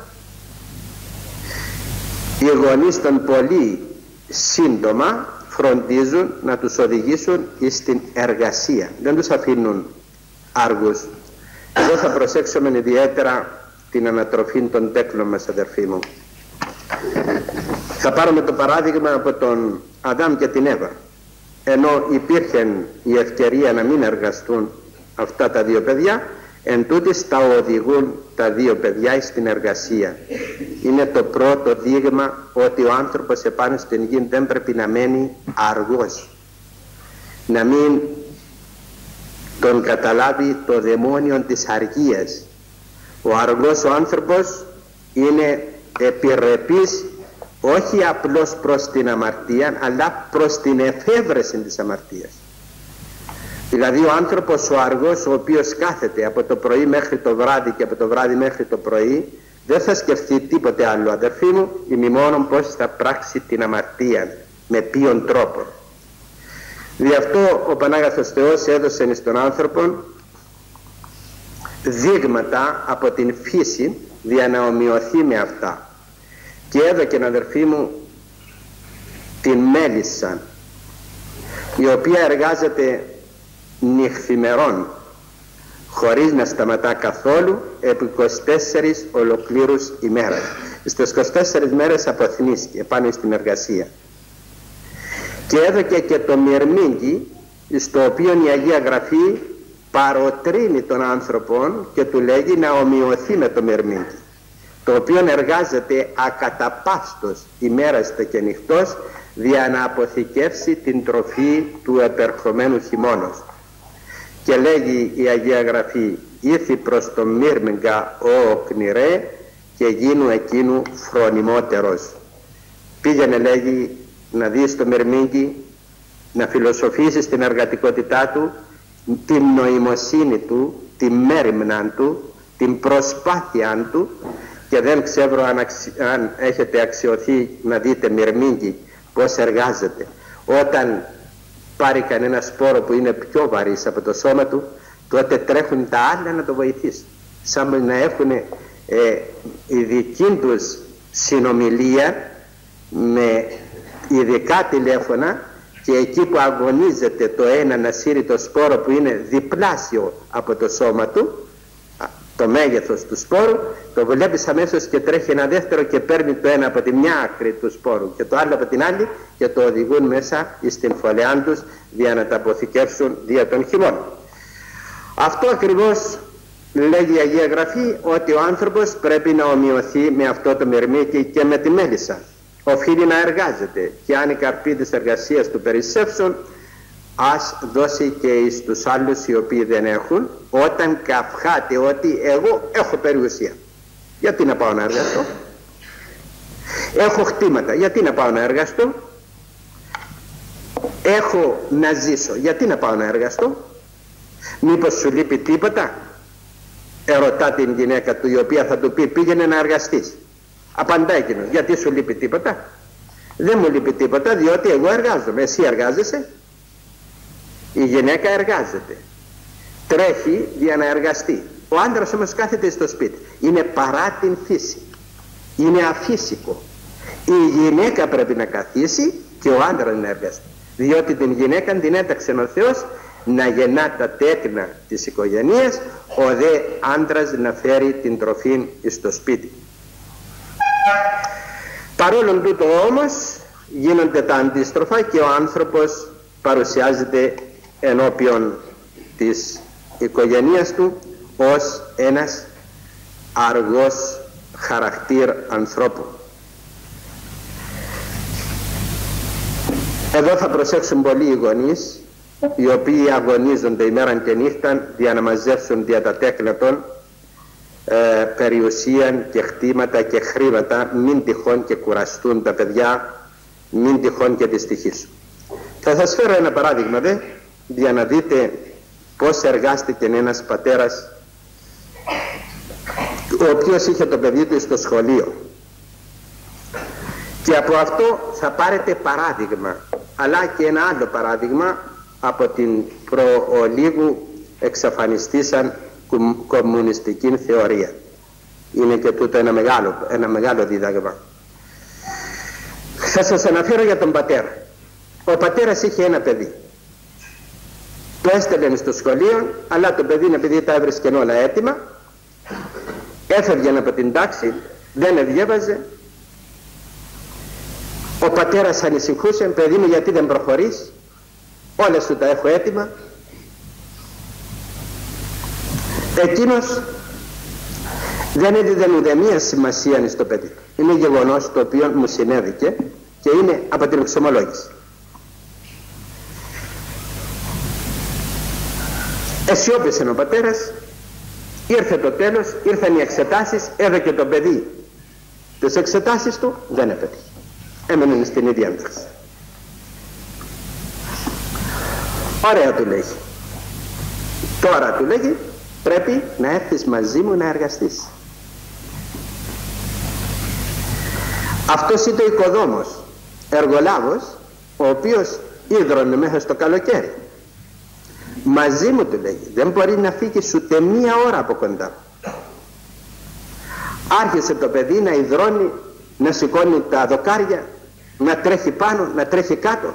οι γονείς των πολύ σύντομα φροντίζουν να τους οδηγήσουν στην εργασία, δεν τους αφήνουν άργους. Εδώ θα προσέξουμε ιδιαίτερα την ανατροφή των τέκνων μας, αδερφοί μου. Θα πάρουμε το παράδειγμα από τον Αδάμ και την Εύα. ενώ υπήρχε η ευκαιρία να μην εργαστούν αυτά τα δύο παιδιά, εν τούτης τα οδηγούν τα δύο παιδιά στην εργασία. Είναι το πρώτο δείγμα ότι ο άνθρωπος επάνω στην γη δεν πρέπει να μένει αργός, να μην τον καταλάβει το δαιμόνιο της αργίας. Ο αργός ο άνθρωπος είναι επιρρεπής όχι απλώς προς την αμαρτία, αλλά προς την εφεύρεση της αμαρτίας. Δηλαδή ο άνθρωπος ο αργός, ο οποίος κάθεται από το πρωί μέχρι το βράδυ και από το βράδυ μέχρι το πρωί, δεν θα σκεφτεί τίποτε άλλο, αδερφοί μου, ημιμόνον πώς θα πράξει την αμαρτία, με ποιον τρόπο. Γι' αυτό ο Πανάγαθος Θεός έδωσε στον άνθρωπο δείγματα από την φύση για να ομοιωθεί με αυτά. Και έδωκε, αδερφοί μου, την μέλισσα, η οποία εργάζεται νυχθημερών χωρίς να σταματά καθόλου επί 24 ολοκλήρους ημέρας. Στις 24 μέρες αποθνίστηκε επάνω στην εργασία. Και έδωκε και το μυρμήγκι, στο οποίο η Αγία Γραφή παροτρύνει τον άνθρωπο και του λέγει να ομοιωθεί με το μυρμήγκι, το οποίο εργάζεται ακαταπαύστος ημέρας και νυχτός για να αποθηκεύσει την τροφή του επερχομένου χειμώνος. Και λέγει η Αγία Γραφή, ήρθη προς το μύρμιγκα ο κνηρέ και γίνου εκείνου φρονιμότερος. Πήγαινε, λέγει, να δεις το μυρμήγκι, να φιλοσοφήσεις την εργατικότητά του, την νοημοσύνη του, την μέριμνα του, την προσπάθειά του, και δεν ξέρω αν έχετε αξιωθεί να δείτε μυρμήγκι πώς εργάζεται. Όταν πάρει κανένα σπόρο που είναι πιο βαρύς από το σώμα του, τότε τρέχουν τα άλλα να το βοηθήσουν, σαν να έχουν η δική τους συνομιλία με ειδικά τηλέφωνα, και εκεί που αγωνίζεται το ένα να σύρει το σπόρο που είναι διπλάσιο από το σώμα του, το μέγεθος του σπόρου, το βλέπεις αμέσως και τρέχει ένα δεύτερο και παίρνει το ένα από τη μια άκρη του σπόρου και το άλλο από την άλλη και το οδηγούν μέσα στην φωλεάν τους για να τα αποθηκεύσουν δια των χειμώνων. Αυτό ακριβώς λέγει η Αγία Γραφή, ότι ο άνθρωπος πρέπει να ομοιωθεί με αυτό το μυρμήγκι και με τη μέλισσα. Οφείλει να εργάζεται, και αν οι καρποί της εργασίας του περισσεύσουν, ας δώσει και εις τους άλλους οι οποίοι δεν έχουν, όταν καυχάται ότι εγώ έχω περιουσία. Γιατί να πάω να εργαστώ? Έχω χτήματα, γιατί να πάω να εργαστώ? Έχω να ζήσω, γιατί να πάω να εργαστώ? Μήπως σου λείπει τίποτα? Ερωτά την γυναίκα του, η οποία θα του πει πήγαινε να εργαστείς. Απαντά εκείνος, γιατί σου λείπει τίποτα? Δεν μου λείπει τίποτα, διότι εγώ εργάζομαι. Εσύ εργάζεσαι? Η γυναίκα εργάζεται, τρέχει για να εργαστεί. Ο άντρας όμως κάθεται στο σπίτι. Είναι παρά την φύση, είναι αφύσικο. Η γυναίκα πρέπει να καθίσει και ο άντρας να εργαστεί, διότι την γυναίκα την έταξε ο Θεός να γεννά τα τέκνα της οικογένειας, ο δε άντρας να φέρει την τροφή στο σπίτι. Παρόλο τούτο όμως γίνονται τα αντίστροφα και ο άνθρωπος παρουσιάζεται ενώπιον της οικογένειας του ως ένας αργός χαρακτήρ ανθρώπου. Εδώ θα προσέξουν πολλοί οι γονείς, οι οποίοι αγωνίζονται ημέρα και νύχτα για να μαζέψουν δια τα τέκνα των περιουσία και χτήματα και χρήματα, μην τυχόν και κουραστούν τα παιδιά, μην τυχόν και δυστυχήσουν. Θα σας φέρω ένα παράδειγμα για να δείτε πώς εργάστηκε ένας πατέρας ο οποίος είχε το παιδί του στο σχολείο, και από αυτό θα πάρετε παράδειγμα, αλλά και ένα άλλο παράδειγμα από την προολίγου εξαφανιστήσαν κομμουνιστική θεωρία. Είναι και τούτο ένα μεγάλο δίδαγμα. Θα σας αναφέρω για τον πατέρα. Ο πατέρας είχε ένα παιδί. Το έστελνε στο σχολείο, αλλά το παιδί, επειδή τα έβρισκε όλα έτοιμα, έφευγε από την τάξη, δεν διέβαζε. Ο πατέρας ανησυχούσε, παιδί μου, γιατί δεν προχωρείς? όλα σου τα έχω έτοιμα. Εκείνος δεν έδιδε ουδέμια σημασία στο παιδί. Είναι γεγονός το οποίο μου συνέβηκε και είναι από την εξομολόγηση. Αισιόπησε ο πατέρας, ήρθε το τέλος, ήρθαν οι εξετάσεις, έδωκε το παιδί τις εξετάσεις του, δεν έπετυχε. Έμενε στην ίδια ένταξη. Ωραία, του λέγει. Τώρα, του λέγει, πρέπει να έρθεις μαζί μου να εργαστείς. Αυτός είναι ο οικοδόμος, εργολάβος, ο οποίος ίδρωνε μέσα στο καλοκαίρι. Μαζί μου, του λέγει, δεν μπορεί να φύγεις ούτε μία ώρα από κοντά. Άρχισε το παιδί να υδρώνει, να σηκώνει τα δοκάρια, να τρέχει πάνω, να τρέχει κάτω.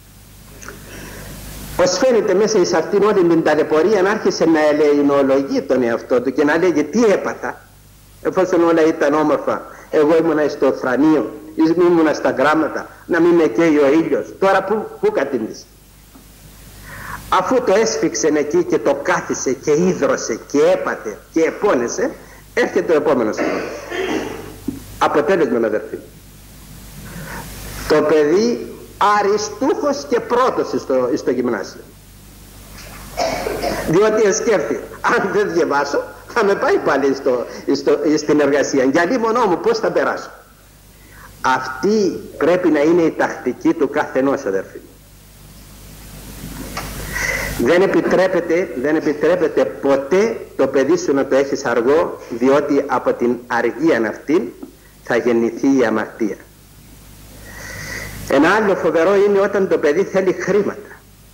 Ως φαίνεται μέσα εις αυτήν όλη την ταλαιπωρία άρχισε να ελεηνολογεί τον εαυτό του και να λέγει τι έπαθα, εφόσον όλα ήταν όμορφα. Εγώ ήμουνα στο φρανείο, ήμουνα στα γράμματα, να μην με καίει ο ήλιος. Τώρα πού κατήντησε? Αφού το έσφιξε εκεί και το κάθισε και ίδρωσε και έπαθε και επώνεσε, έρχεται το επόμενο σημείο. Αποτέλεσμα, αδερφοί. Το παιδί αριστούχος και πρώτος στο γυμνάσιο. Διότι σκέφτει, αν δεν διαβάσω θα με πάει πάλι στην εργασία. Για λίμωνό μου πώς θα περάσω? Αυτή πρέπει να είναι η τακτική του καθενός, αδερφοί. Δεν επιτρέπεται ποτέ το παιδί σου να το έχεις αργό, διότι από την αργία αυτή θα γεννηθεί η αμαρτία. Ένα άλλο φοβερό είναι όταν το παιδί θέλει χρήματα.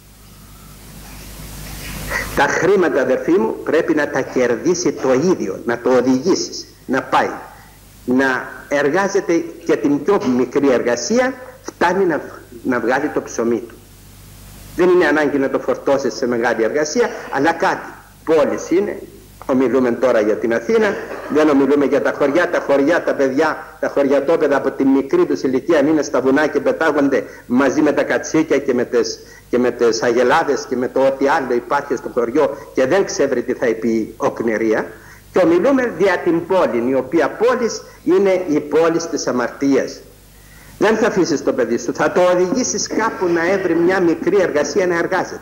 Τα χρήματα, αδερφοί μου, πρέπει να τα κερδίσει το ίδιο, να το οδηγήσεις, να πάει, να εργάζεται και την πιο μικρή εργασία, φτάνει να βγάλει το ψωμί του. Δεν είναι ανάγκη να το φορτώσεις σε μεγάλη εργασία, αλλά κάτι. Πόλεις είναι, ομιλούμε τώρα για την Αθήνα, δεν ομιλούμε για τα χωριά. Τα χωριά, τα παιδιά, τα χωριατόπαιδα από τη μικρή τους ηλικία είναι στα βουνά και πετάγονται μαζί με τα κατσίκια και με τις αγελάδες και με το ό,τι άλλο υπάρχει στο χωριό και δεν ξέρει τι θα πει οκνηρία. Και ομιλούμε δια την πόλη, η οποία πόλης είναι η πόλη της αμαρτίας. Δεν θα αφήσεις το παιδί σου, θα το οδηγήσεις κάπου να έβρει μια μικρή εργασία να εργάζεται.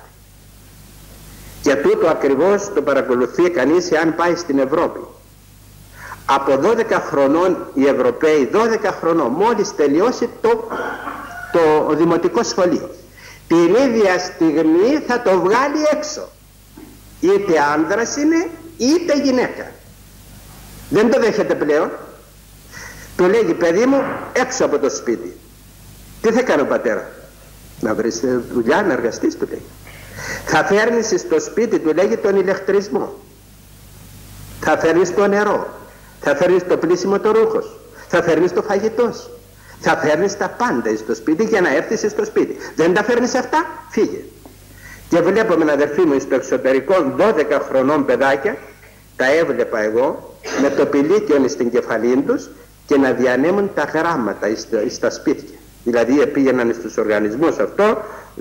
Και τούτο ακριβώς το παρακολουθεί κανείς εάν πάει στην Ευρώπη. Από 12 χρονών οι Ευρωπαίοι, 12 χρονών, μόλις τελειώσει το δημοτικό σχολείο, την ίδια στιγμή θα το βγάλει έξω. Είτε άνδρας είναι είτε γυναίκα. Δεν το δέχεται πλέον. Του λέγει, παιδί μου, έξω από το σπίτι. Τι θα κάνει ο πατέρα? Να βρεις δουλειά, να εργαστείς, του λέει. Θα φέρνεις στο σπίτι, του λέγει, τον ηλεκτρισμό. Θα φέρνεις το νερό. Θα φέρνεις το πλύσιμο το ρούχος. Θα φέρνεις το φαγητό σου. Θα φέρνεις τα πάντα στο σπίτι για να έρθεις στο σπίτι. Δεν τα φέρνεις αυτά, φύγε. Και βλέπουμε, αδερφοί μου, στο εξωτερικό 12 χρονών παιδάκια, τα έβλεπα εγώ, με το πηλίκιον στην κεφαλή τους και να διανέμουν τα γράμματα στα σπίτια. Δηλαδή πήγαιναν στους οργανισμούς αυτό,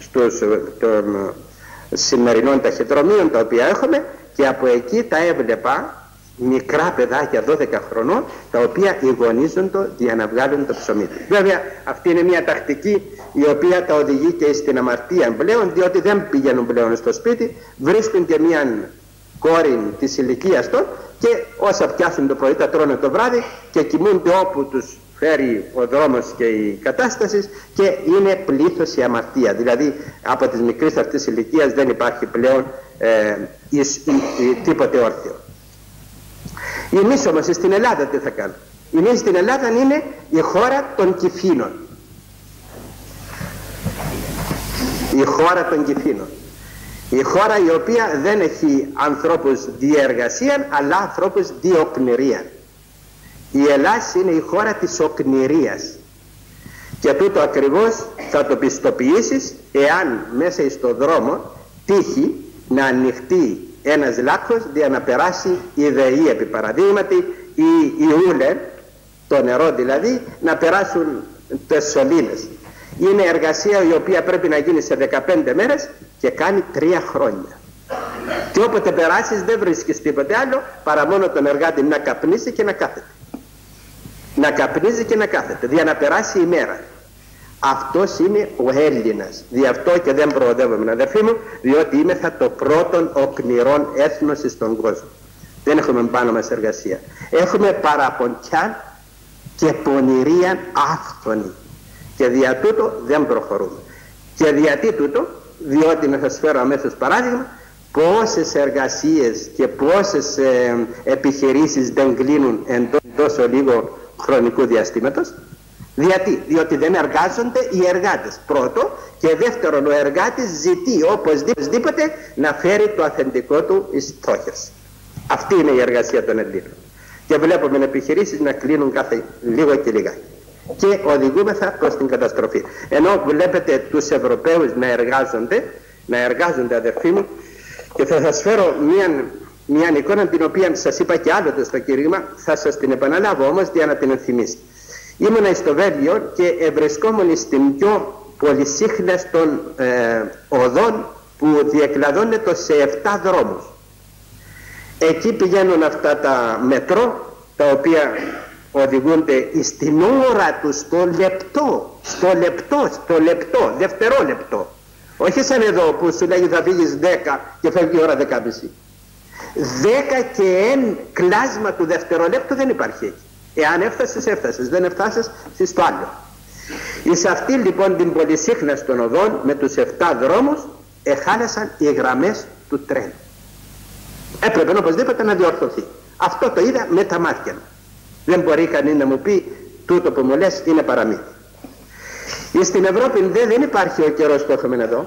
των σημερινών ταχυδρομείων τα οποία έχουμε, και από εκεί τα έβλεπα μικρά παιδάκια 12 χρονών, τα οποία αγωνίζονται για να βγάλουν το ψωμί του. Βέβαια αυτή είναι μια τακτική η οποία τα οδηγεί και στην αμαρτία πλέον, διότι δεν πηγαίνουν πλέον στο σπίτι, βρίσκουν και μια κόρη της ηλικίας των και όσα πιάσουν το πρωί τα τρώνε το βράδυ και κοιμούνται όπου τους φέρει ο δρόμος και η κατάσταση, και είναι πλήθος η αμαρτία. Δηλαδή από τις μικρές αυτής ηλικίας δεν υπάρχει πλέον τίποτε όρθιο. Εμείς όμως στην Ελλάδα τι θα κάνουμε? Εμείς στην Ελλάδα είναι η χώρα των Κυφήνων. Η χώρα των Κυφήνων. Η χώρα η οποία δεν έχει ανθρώπους διεργασίαν, αλλά ανθρώπους διοκνηρία. Η Ελλάδα είναι η χώρα της οκνηρίας. Και τούτο ακριβώς θα το πιστοποιήσεις εάν μέσα στο δρόμο τύχει να ανοιχτεί ένας λάκκος για να περάσει η ΔΕΗ, επί παραδείγματι, ή η ούλε, το νερό δηλαδή, να περάσουν τις σωλήνες. Είναι εργασία η οποία πρέπει να γίνει σε 15 μέρες και κάνει 3 χρόνια. Και όποτε περάσεις δεν βρίσκεις τίποτε άλλο παρά μόνο τον εργάτη να καπνίζει και να κάθεται. Να καπνίζει και να κάθεται, για να περάσει η μέρα. Αυτός είναι ο Έλληνας. Δι' αυτό και δεν προοδεύομαι, αδερφοί μου, διότι είμεθα το πρώτον οκνηρών έθνος στον κόσμο. Δεν έχουμε πάνω μας εργασία. Έχουμε παραπονιά και πονηρία άφθονη. Και δια τούτο δεν προχωρούμε. Και γιατί τούτο, διότι να σας φέρω αμέσως παράδειγμα, πόσες εργασίες και πόσες επιχειρήσεις δεν κλείνουν εν τόσο λίγο χρονικού διαστήματος. Διότι δεν εργάζονται οι εργάτες, πρώτο, και δεύτερον ο εργάτης ζητεί οπωσδήποτε να φέρει το αφεντικό του εις στόχες. Αυτή είναι η εργασία των Ελλήνων. Και βλέπουμε επιχειρήσεις να κλείνουν κάθε λίγο και λιγάκι. Και οδηγούμεθα προς την καταστροφή. Ενώ βλέπετε τους Ευρωπαίους να εργάζονται αδερφοί μου, και θα σας φέρω μια εικόνα την οποία σας είπα και άλλοτε στο κήρυγμα, θα σας την επαναλάβω όμως για να την ενθυμίσετε. Ήμουνα στο Βέλγιο και βρισκόμουν στην πιο πολυσύχνες των οδών που διεκλαδώνεται σε 7 δρόμους. Εκεί πηγαίνουν αυτά τα μετρό, τα οποία οδηγούνται στην ώρα τους, στο δευτερόλεπτο. Όχι σαν εδώ που σου λέγει θα φύγεις 10 και φεύγει η ώρα 10.30. 10 και 1 κλάσμα του δευτερολέπτου δεν υπάρχει εκεί. Εάν έφτασες, δεν έφτασες στο άλλο. Εις αυτή λοιπόν την πολυσύχναση των οδών με τους 7 δρόμους εχάλασαν οι γραμμές του τρένου. Έπρεπε οπωσδήποτε να διορθωθεί. Αυτό το είδα με τα μάτια μου. Δεν μπορεί κανείς να μου πει τούτο που μου λες είναι παραμύθι. Στην Ευρώπη δεν υπάρχει ο καιρός που έχουμε εδώ.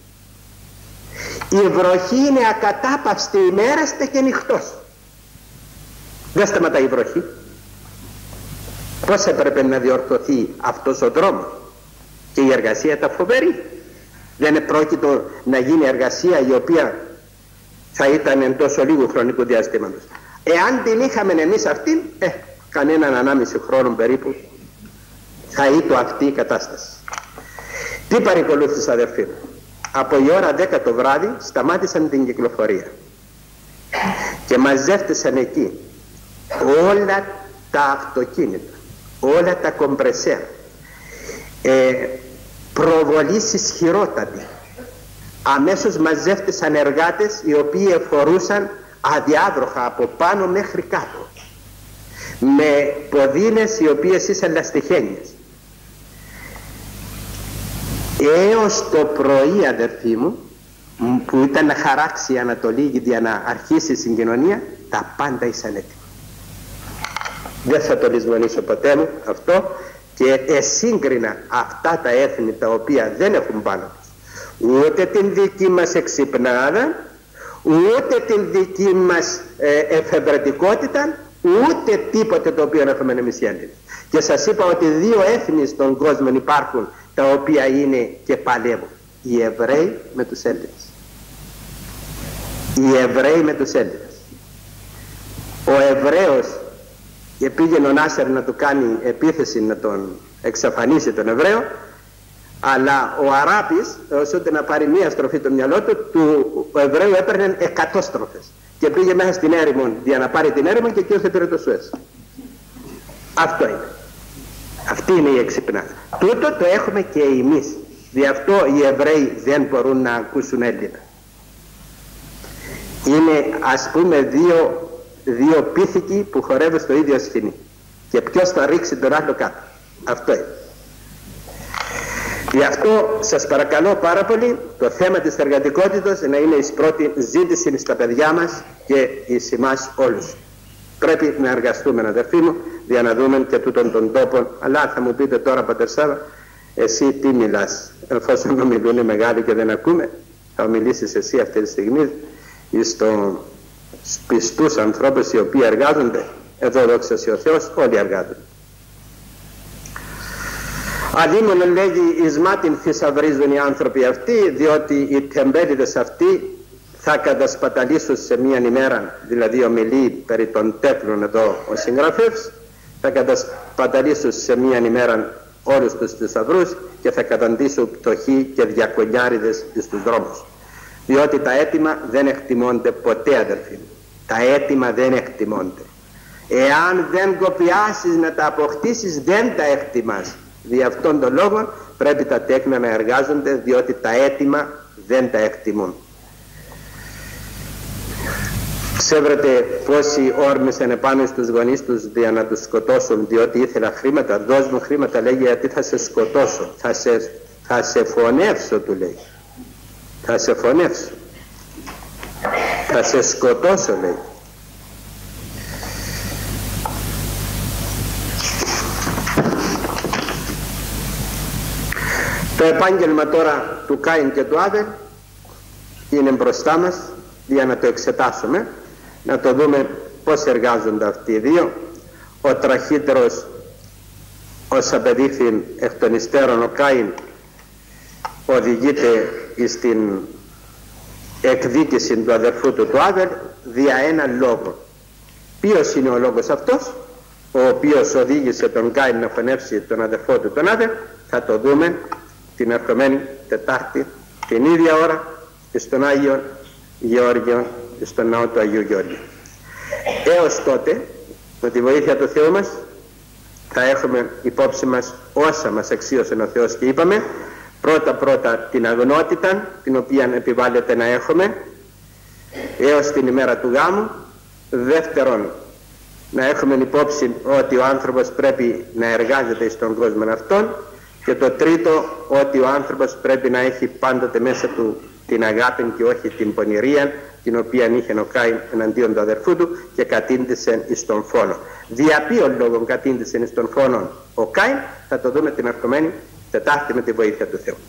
Η βροχή είναι ακατάπαυστη ημέραστε και νυχτός. Δεν σταματάει η βροχή. Πώς έπρεπε να διορθωθεί αυτός ο δρόμος? Και η εργασία ήταν φοβερή. Δεν επρόκειτο να γίνει εργασία η οποία θα ήταν εν τόσο λίγου χρονικού διαστήματος. Εάν την είχαμε εμείς αυτήν, κανέναν 1,5 χρόνο περίπου θα ήταν αυτή η κατάσταση. Τι παρακολούθησα αδερφοί μου? Από η ώρα 10 το βράδυ σταμάτησαν την κυκλοφορία και μαζεύτησαν εκεί όλα τα αυτοκίνητα, όλα τα κομπρεσέρ, προβολής ισχυρότατη. Αμέσως μαζεύτησαν εργάτες οι οποίοι εφορούσαν αδιάβροχα από πάνω μέχρι κάτω με ποδίνες οι οποίες ήσαν λαστιχένιες. Έως το πρωί αδερφοί μου, που ήταν να χαράξει η Ανατολή για να αρχίσει η συγκοινωνία, τα πάντα ήσαν έτοιμα. Δεν θα το λησμονήσω ποτέ μου αυτό, και εσύγκρινα αυτά τα έθνη τα οποία δεν έχουν πάνω τους ούτε την δική μας εξυπνάδα, ούτε την δική μας εφευρετικότητα, ούτε τίποτε το οποίο έχουμε εμείς οι Έλληνες. Και σας είπα ότι 2 έθνη στον κόσμο υπάρχουν τα οποία είναι και παλεύουν. Οι Εβραίοι με τους Έλληνες. Οι Εβραίοι με τους Έλληνες. Ο Εβραίος πήγαινε ο Νάσερ να του κάνει επίθεση, να τον εξαφανίσει τον Εβραίο, αλλά ο Αράπης, ώστε να πάρει μία στροφή το μυαλό του, ο Εβραίου έπαιρνε 100 στροφές και πήγε μέσα στην έρημο για να πάρει την έρημο και εκεί ώστε πήρε το Σουέζ. Αυτό είναι. Αυτή είναι η εξυπνάδα. Τούτο το έχουμε και εμείς. Γι' αυτό οι Εβραίοι δεν μπορούν να ακούσουν Έλληνα. Είναι ας πούμε δύο πίθηκοι που χορεύουν στο ίδιο σκηνή και ποιος θα ρίξει τον άλλο κάτω. Αυτό είναι. Γι' αυτό σας παρακαλώ πάρα πολύ το θέμα της εργατικότητας να είναι εις πρώτη ζήτηση στα παιδιά μας και εις εμάς όλους. Πρέπει να εργαστούμε αδερφοί μου για να δούμε και τούτον τον τόπο. Αλλά θα μου πείτε τώρα πατέρ Σάβα, εσύ τι μιλάς? Εφόσον ομιλούν οι μεγάλοι και δεν ακούμε, θα ομιλήσεις εσύ αυτή τη στιγμή στους πιστούς ανθρώπους οι οποίοι εργάζονται. Εδώ δόξα σοι ο Θεός, όλοι εργάζονται. Αλλήμον λέγει εις μάτιν θησαυρίζουν οι άνθρωποι αυτοί, διότι οι τεμπέληδες αυτοί θα κατασπαταλήσουν σε μία ημέρα, δηλαδή ομιλεί περί των τέπλων εδώ ο συγγραφέας, θα κατασπαταλήσουν σε μία ημέρα όλους τους θησαυρούς και θα καταντήσουν πτωχοί και διακονιάριδες στους δρόμους. διότι τα έτοιμα δεν εκτιμώνται ποτέ, αδερφοί. Τα έτοιμα δεν εκτιμώνται. Εάν δεν κοπιάσεις να τα αποκτήσεις, δεν τα εκτιμάς. Δι' αυτόν τον λόγο πρέπει τα τέκνα να εργάζονται, διότι τα έτοιμα δεν τα εκτιμούν. Ξέρετε πόσοι όρμησαν επάνω στους γονείς τους για να τους σκοτώσουν, διότι ήθελα χρήματα. Δώσ' μου χρήματα, λέγει, γιατί θα σε σκοτώσω. Θα σε φωνεύσω, του λέει. Θα σε φωνεύσω. Θα σε σκοτώσω, λέει. Το επάγγελμα τώρα του Κάιν και του Άβελ είναι μπροστά μας για να το εξετάσουμε, να το δούμε πώς εργάζονται αυτοί οι δύο. Ο τραχύτερος, ως απεδείχθη εκ των υστέρων, ο Κάιν οδηγείται στην εκδίκηση του αδερφού του Άβελ δια έναν λόγο. Ποιος είναι ο λόγος αυτός, ο οποίος οδήγησε τον Κάιν να φωνεύσει τον αδερφό του τον Άβελ? Θα το δούμε την ερχομένη Τετάρτη, την ίδια ώρα, στον Άγιο Γεώργιο, στον ναό του Αγίου Γεώργιου. Έως τότε, με τη βοήθεια του Θεού μας, θα έχουμε υπόψη μας όσα μας αξίωσε ο Θεός και είπαμε. Πρώτα την αγνότητα, την οποία επιβάλλεται να έχουμε έως την ημέρα του γάμου. Δεύτερον, να έχουμε υπόψη ότι ο άνθρωπος πρέπει να εργάζεται στον κόσμο αυτόν. Και το τρίτο, ότι ο άνθρωπος πρέπει να έχει πάντοτε μέσα του την αγάπη και όχι την πονηρία, την οποία είχε ο Κάιν εναντίον του αδερφού του και κατήντησε εις τον φόνο. Δια ποιον λόγων κατήντησε εις τον φόνο ο Κάιν, θα το δούμε την ερχομένη Τετάρτη με τη βοήθεια του Θεού.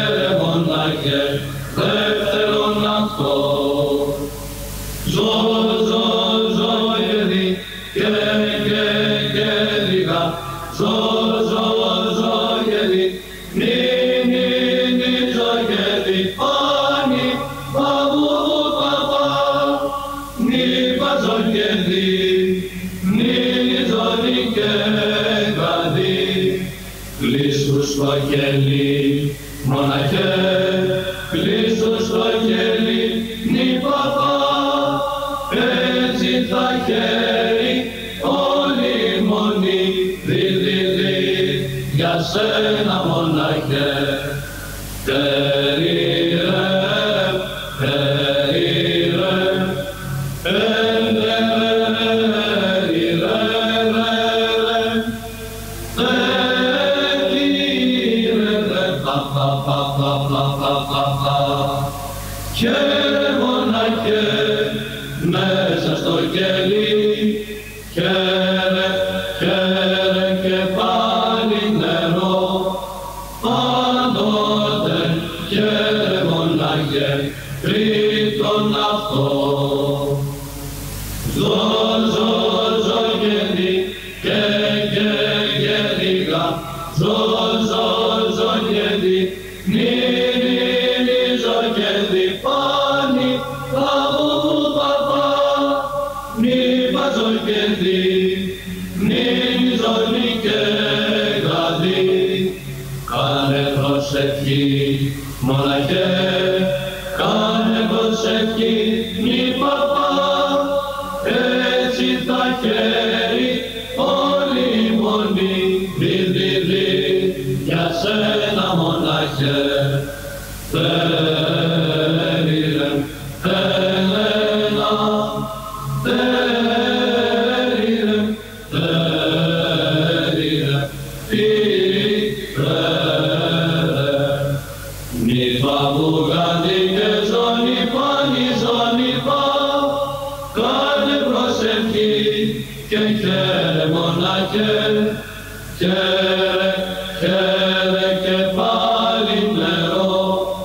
Ζω ζώνη και καδί, κλείσου στο κελί, μοναχέ, κλείσου στο κελί, νη παπά, έτσι θα χαίρει όλη η μονή, για σένα μοναχέ. Χαίρε μοναχέ μέσα στο κελί, χαίρε, χαίρε και πάλι νερό, πάντοτε χαίρε μοναχέ τρίτον αυτό. Ζω, ζω, ζω κελί και λίγα, ζω, ζω, ζω κελί, μοναχέ, κάνε προσευχή, μη παπά, έτσι θα χαίρει όλη η μονή, για σένα μοναχέ. Θέλει Έλενα, κάνε προσευχή και χαίρε μοναχέ, χαίρε, χαίρε και πάλι νερό,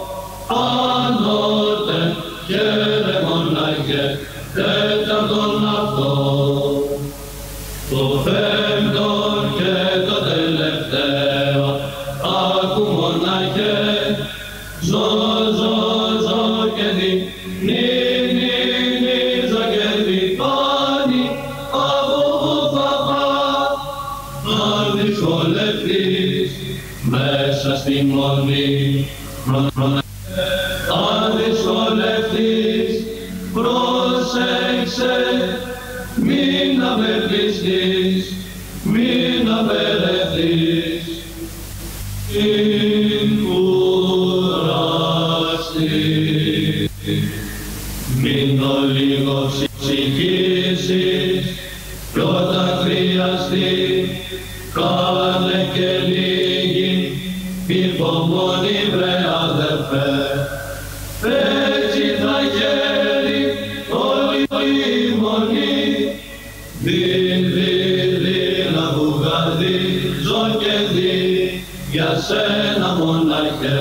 πάντοτε χαίρε μοναχέ τέταρτον αυτό. Το πέμπτο και το τελευταίο άκου μοναχέ, ζω, ζω, ζω και δι, μέσα στη μονή, αν δυσκολευτείς, πρόσεξε, μην απελπιστείς, μην απελευθείς, μην κουραστείς, μην το λίγο ψυχήσεις, κι όταν χρειαστεί, κάνε και λίγη υπομονή βρε αδερφέ, έτσι θα χαίρει όλη η μονή, να βουγαδί, ζω και δι, για σένα μοναχέ.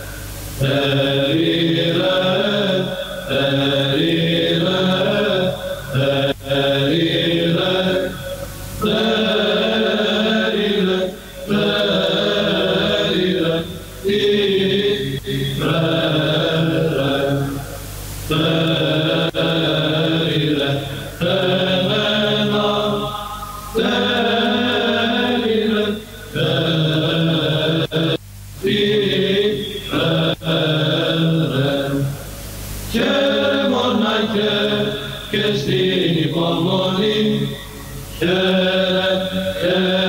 Χαίρε μοναχέ και στην υπομονή, χαίρε, χαίρε.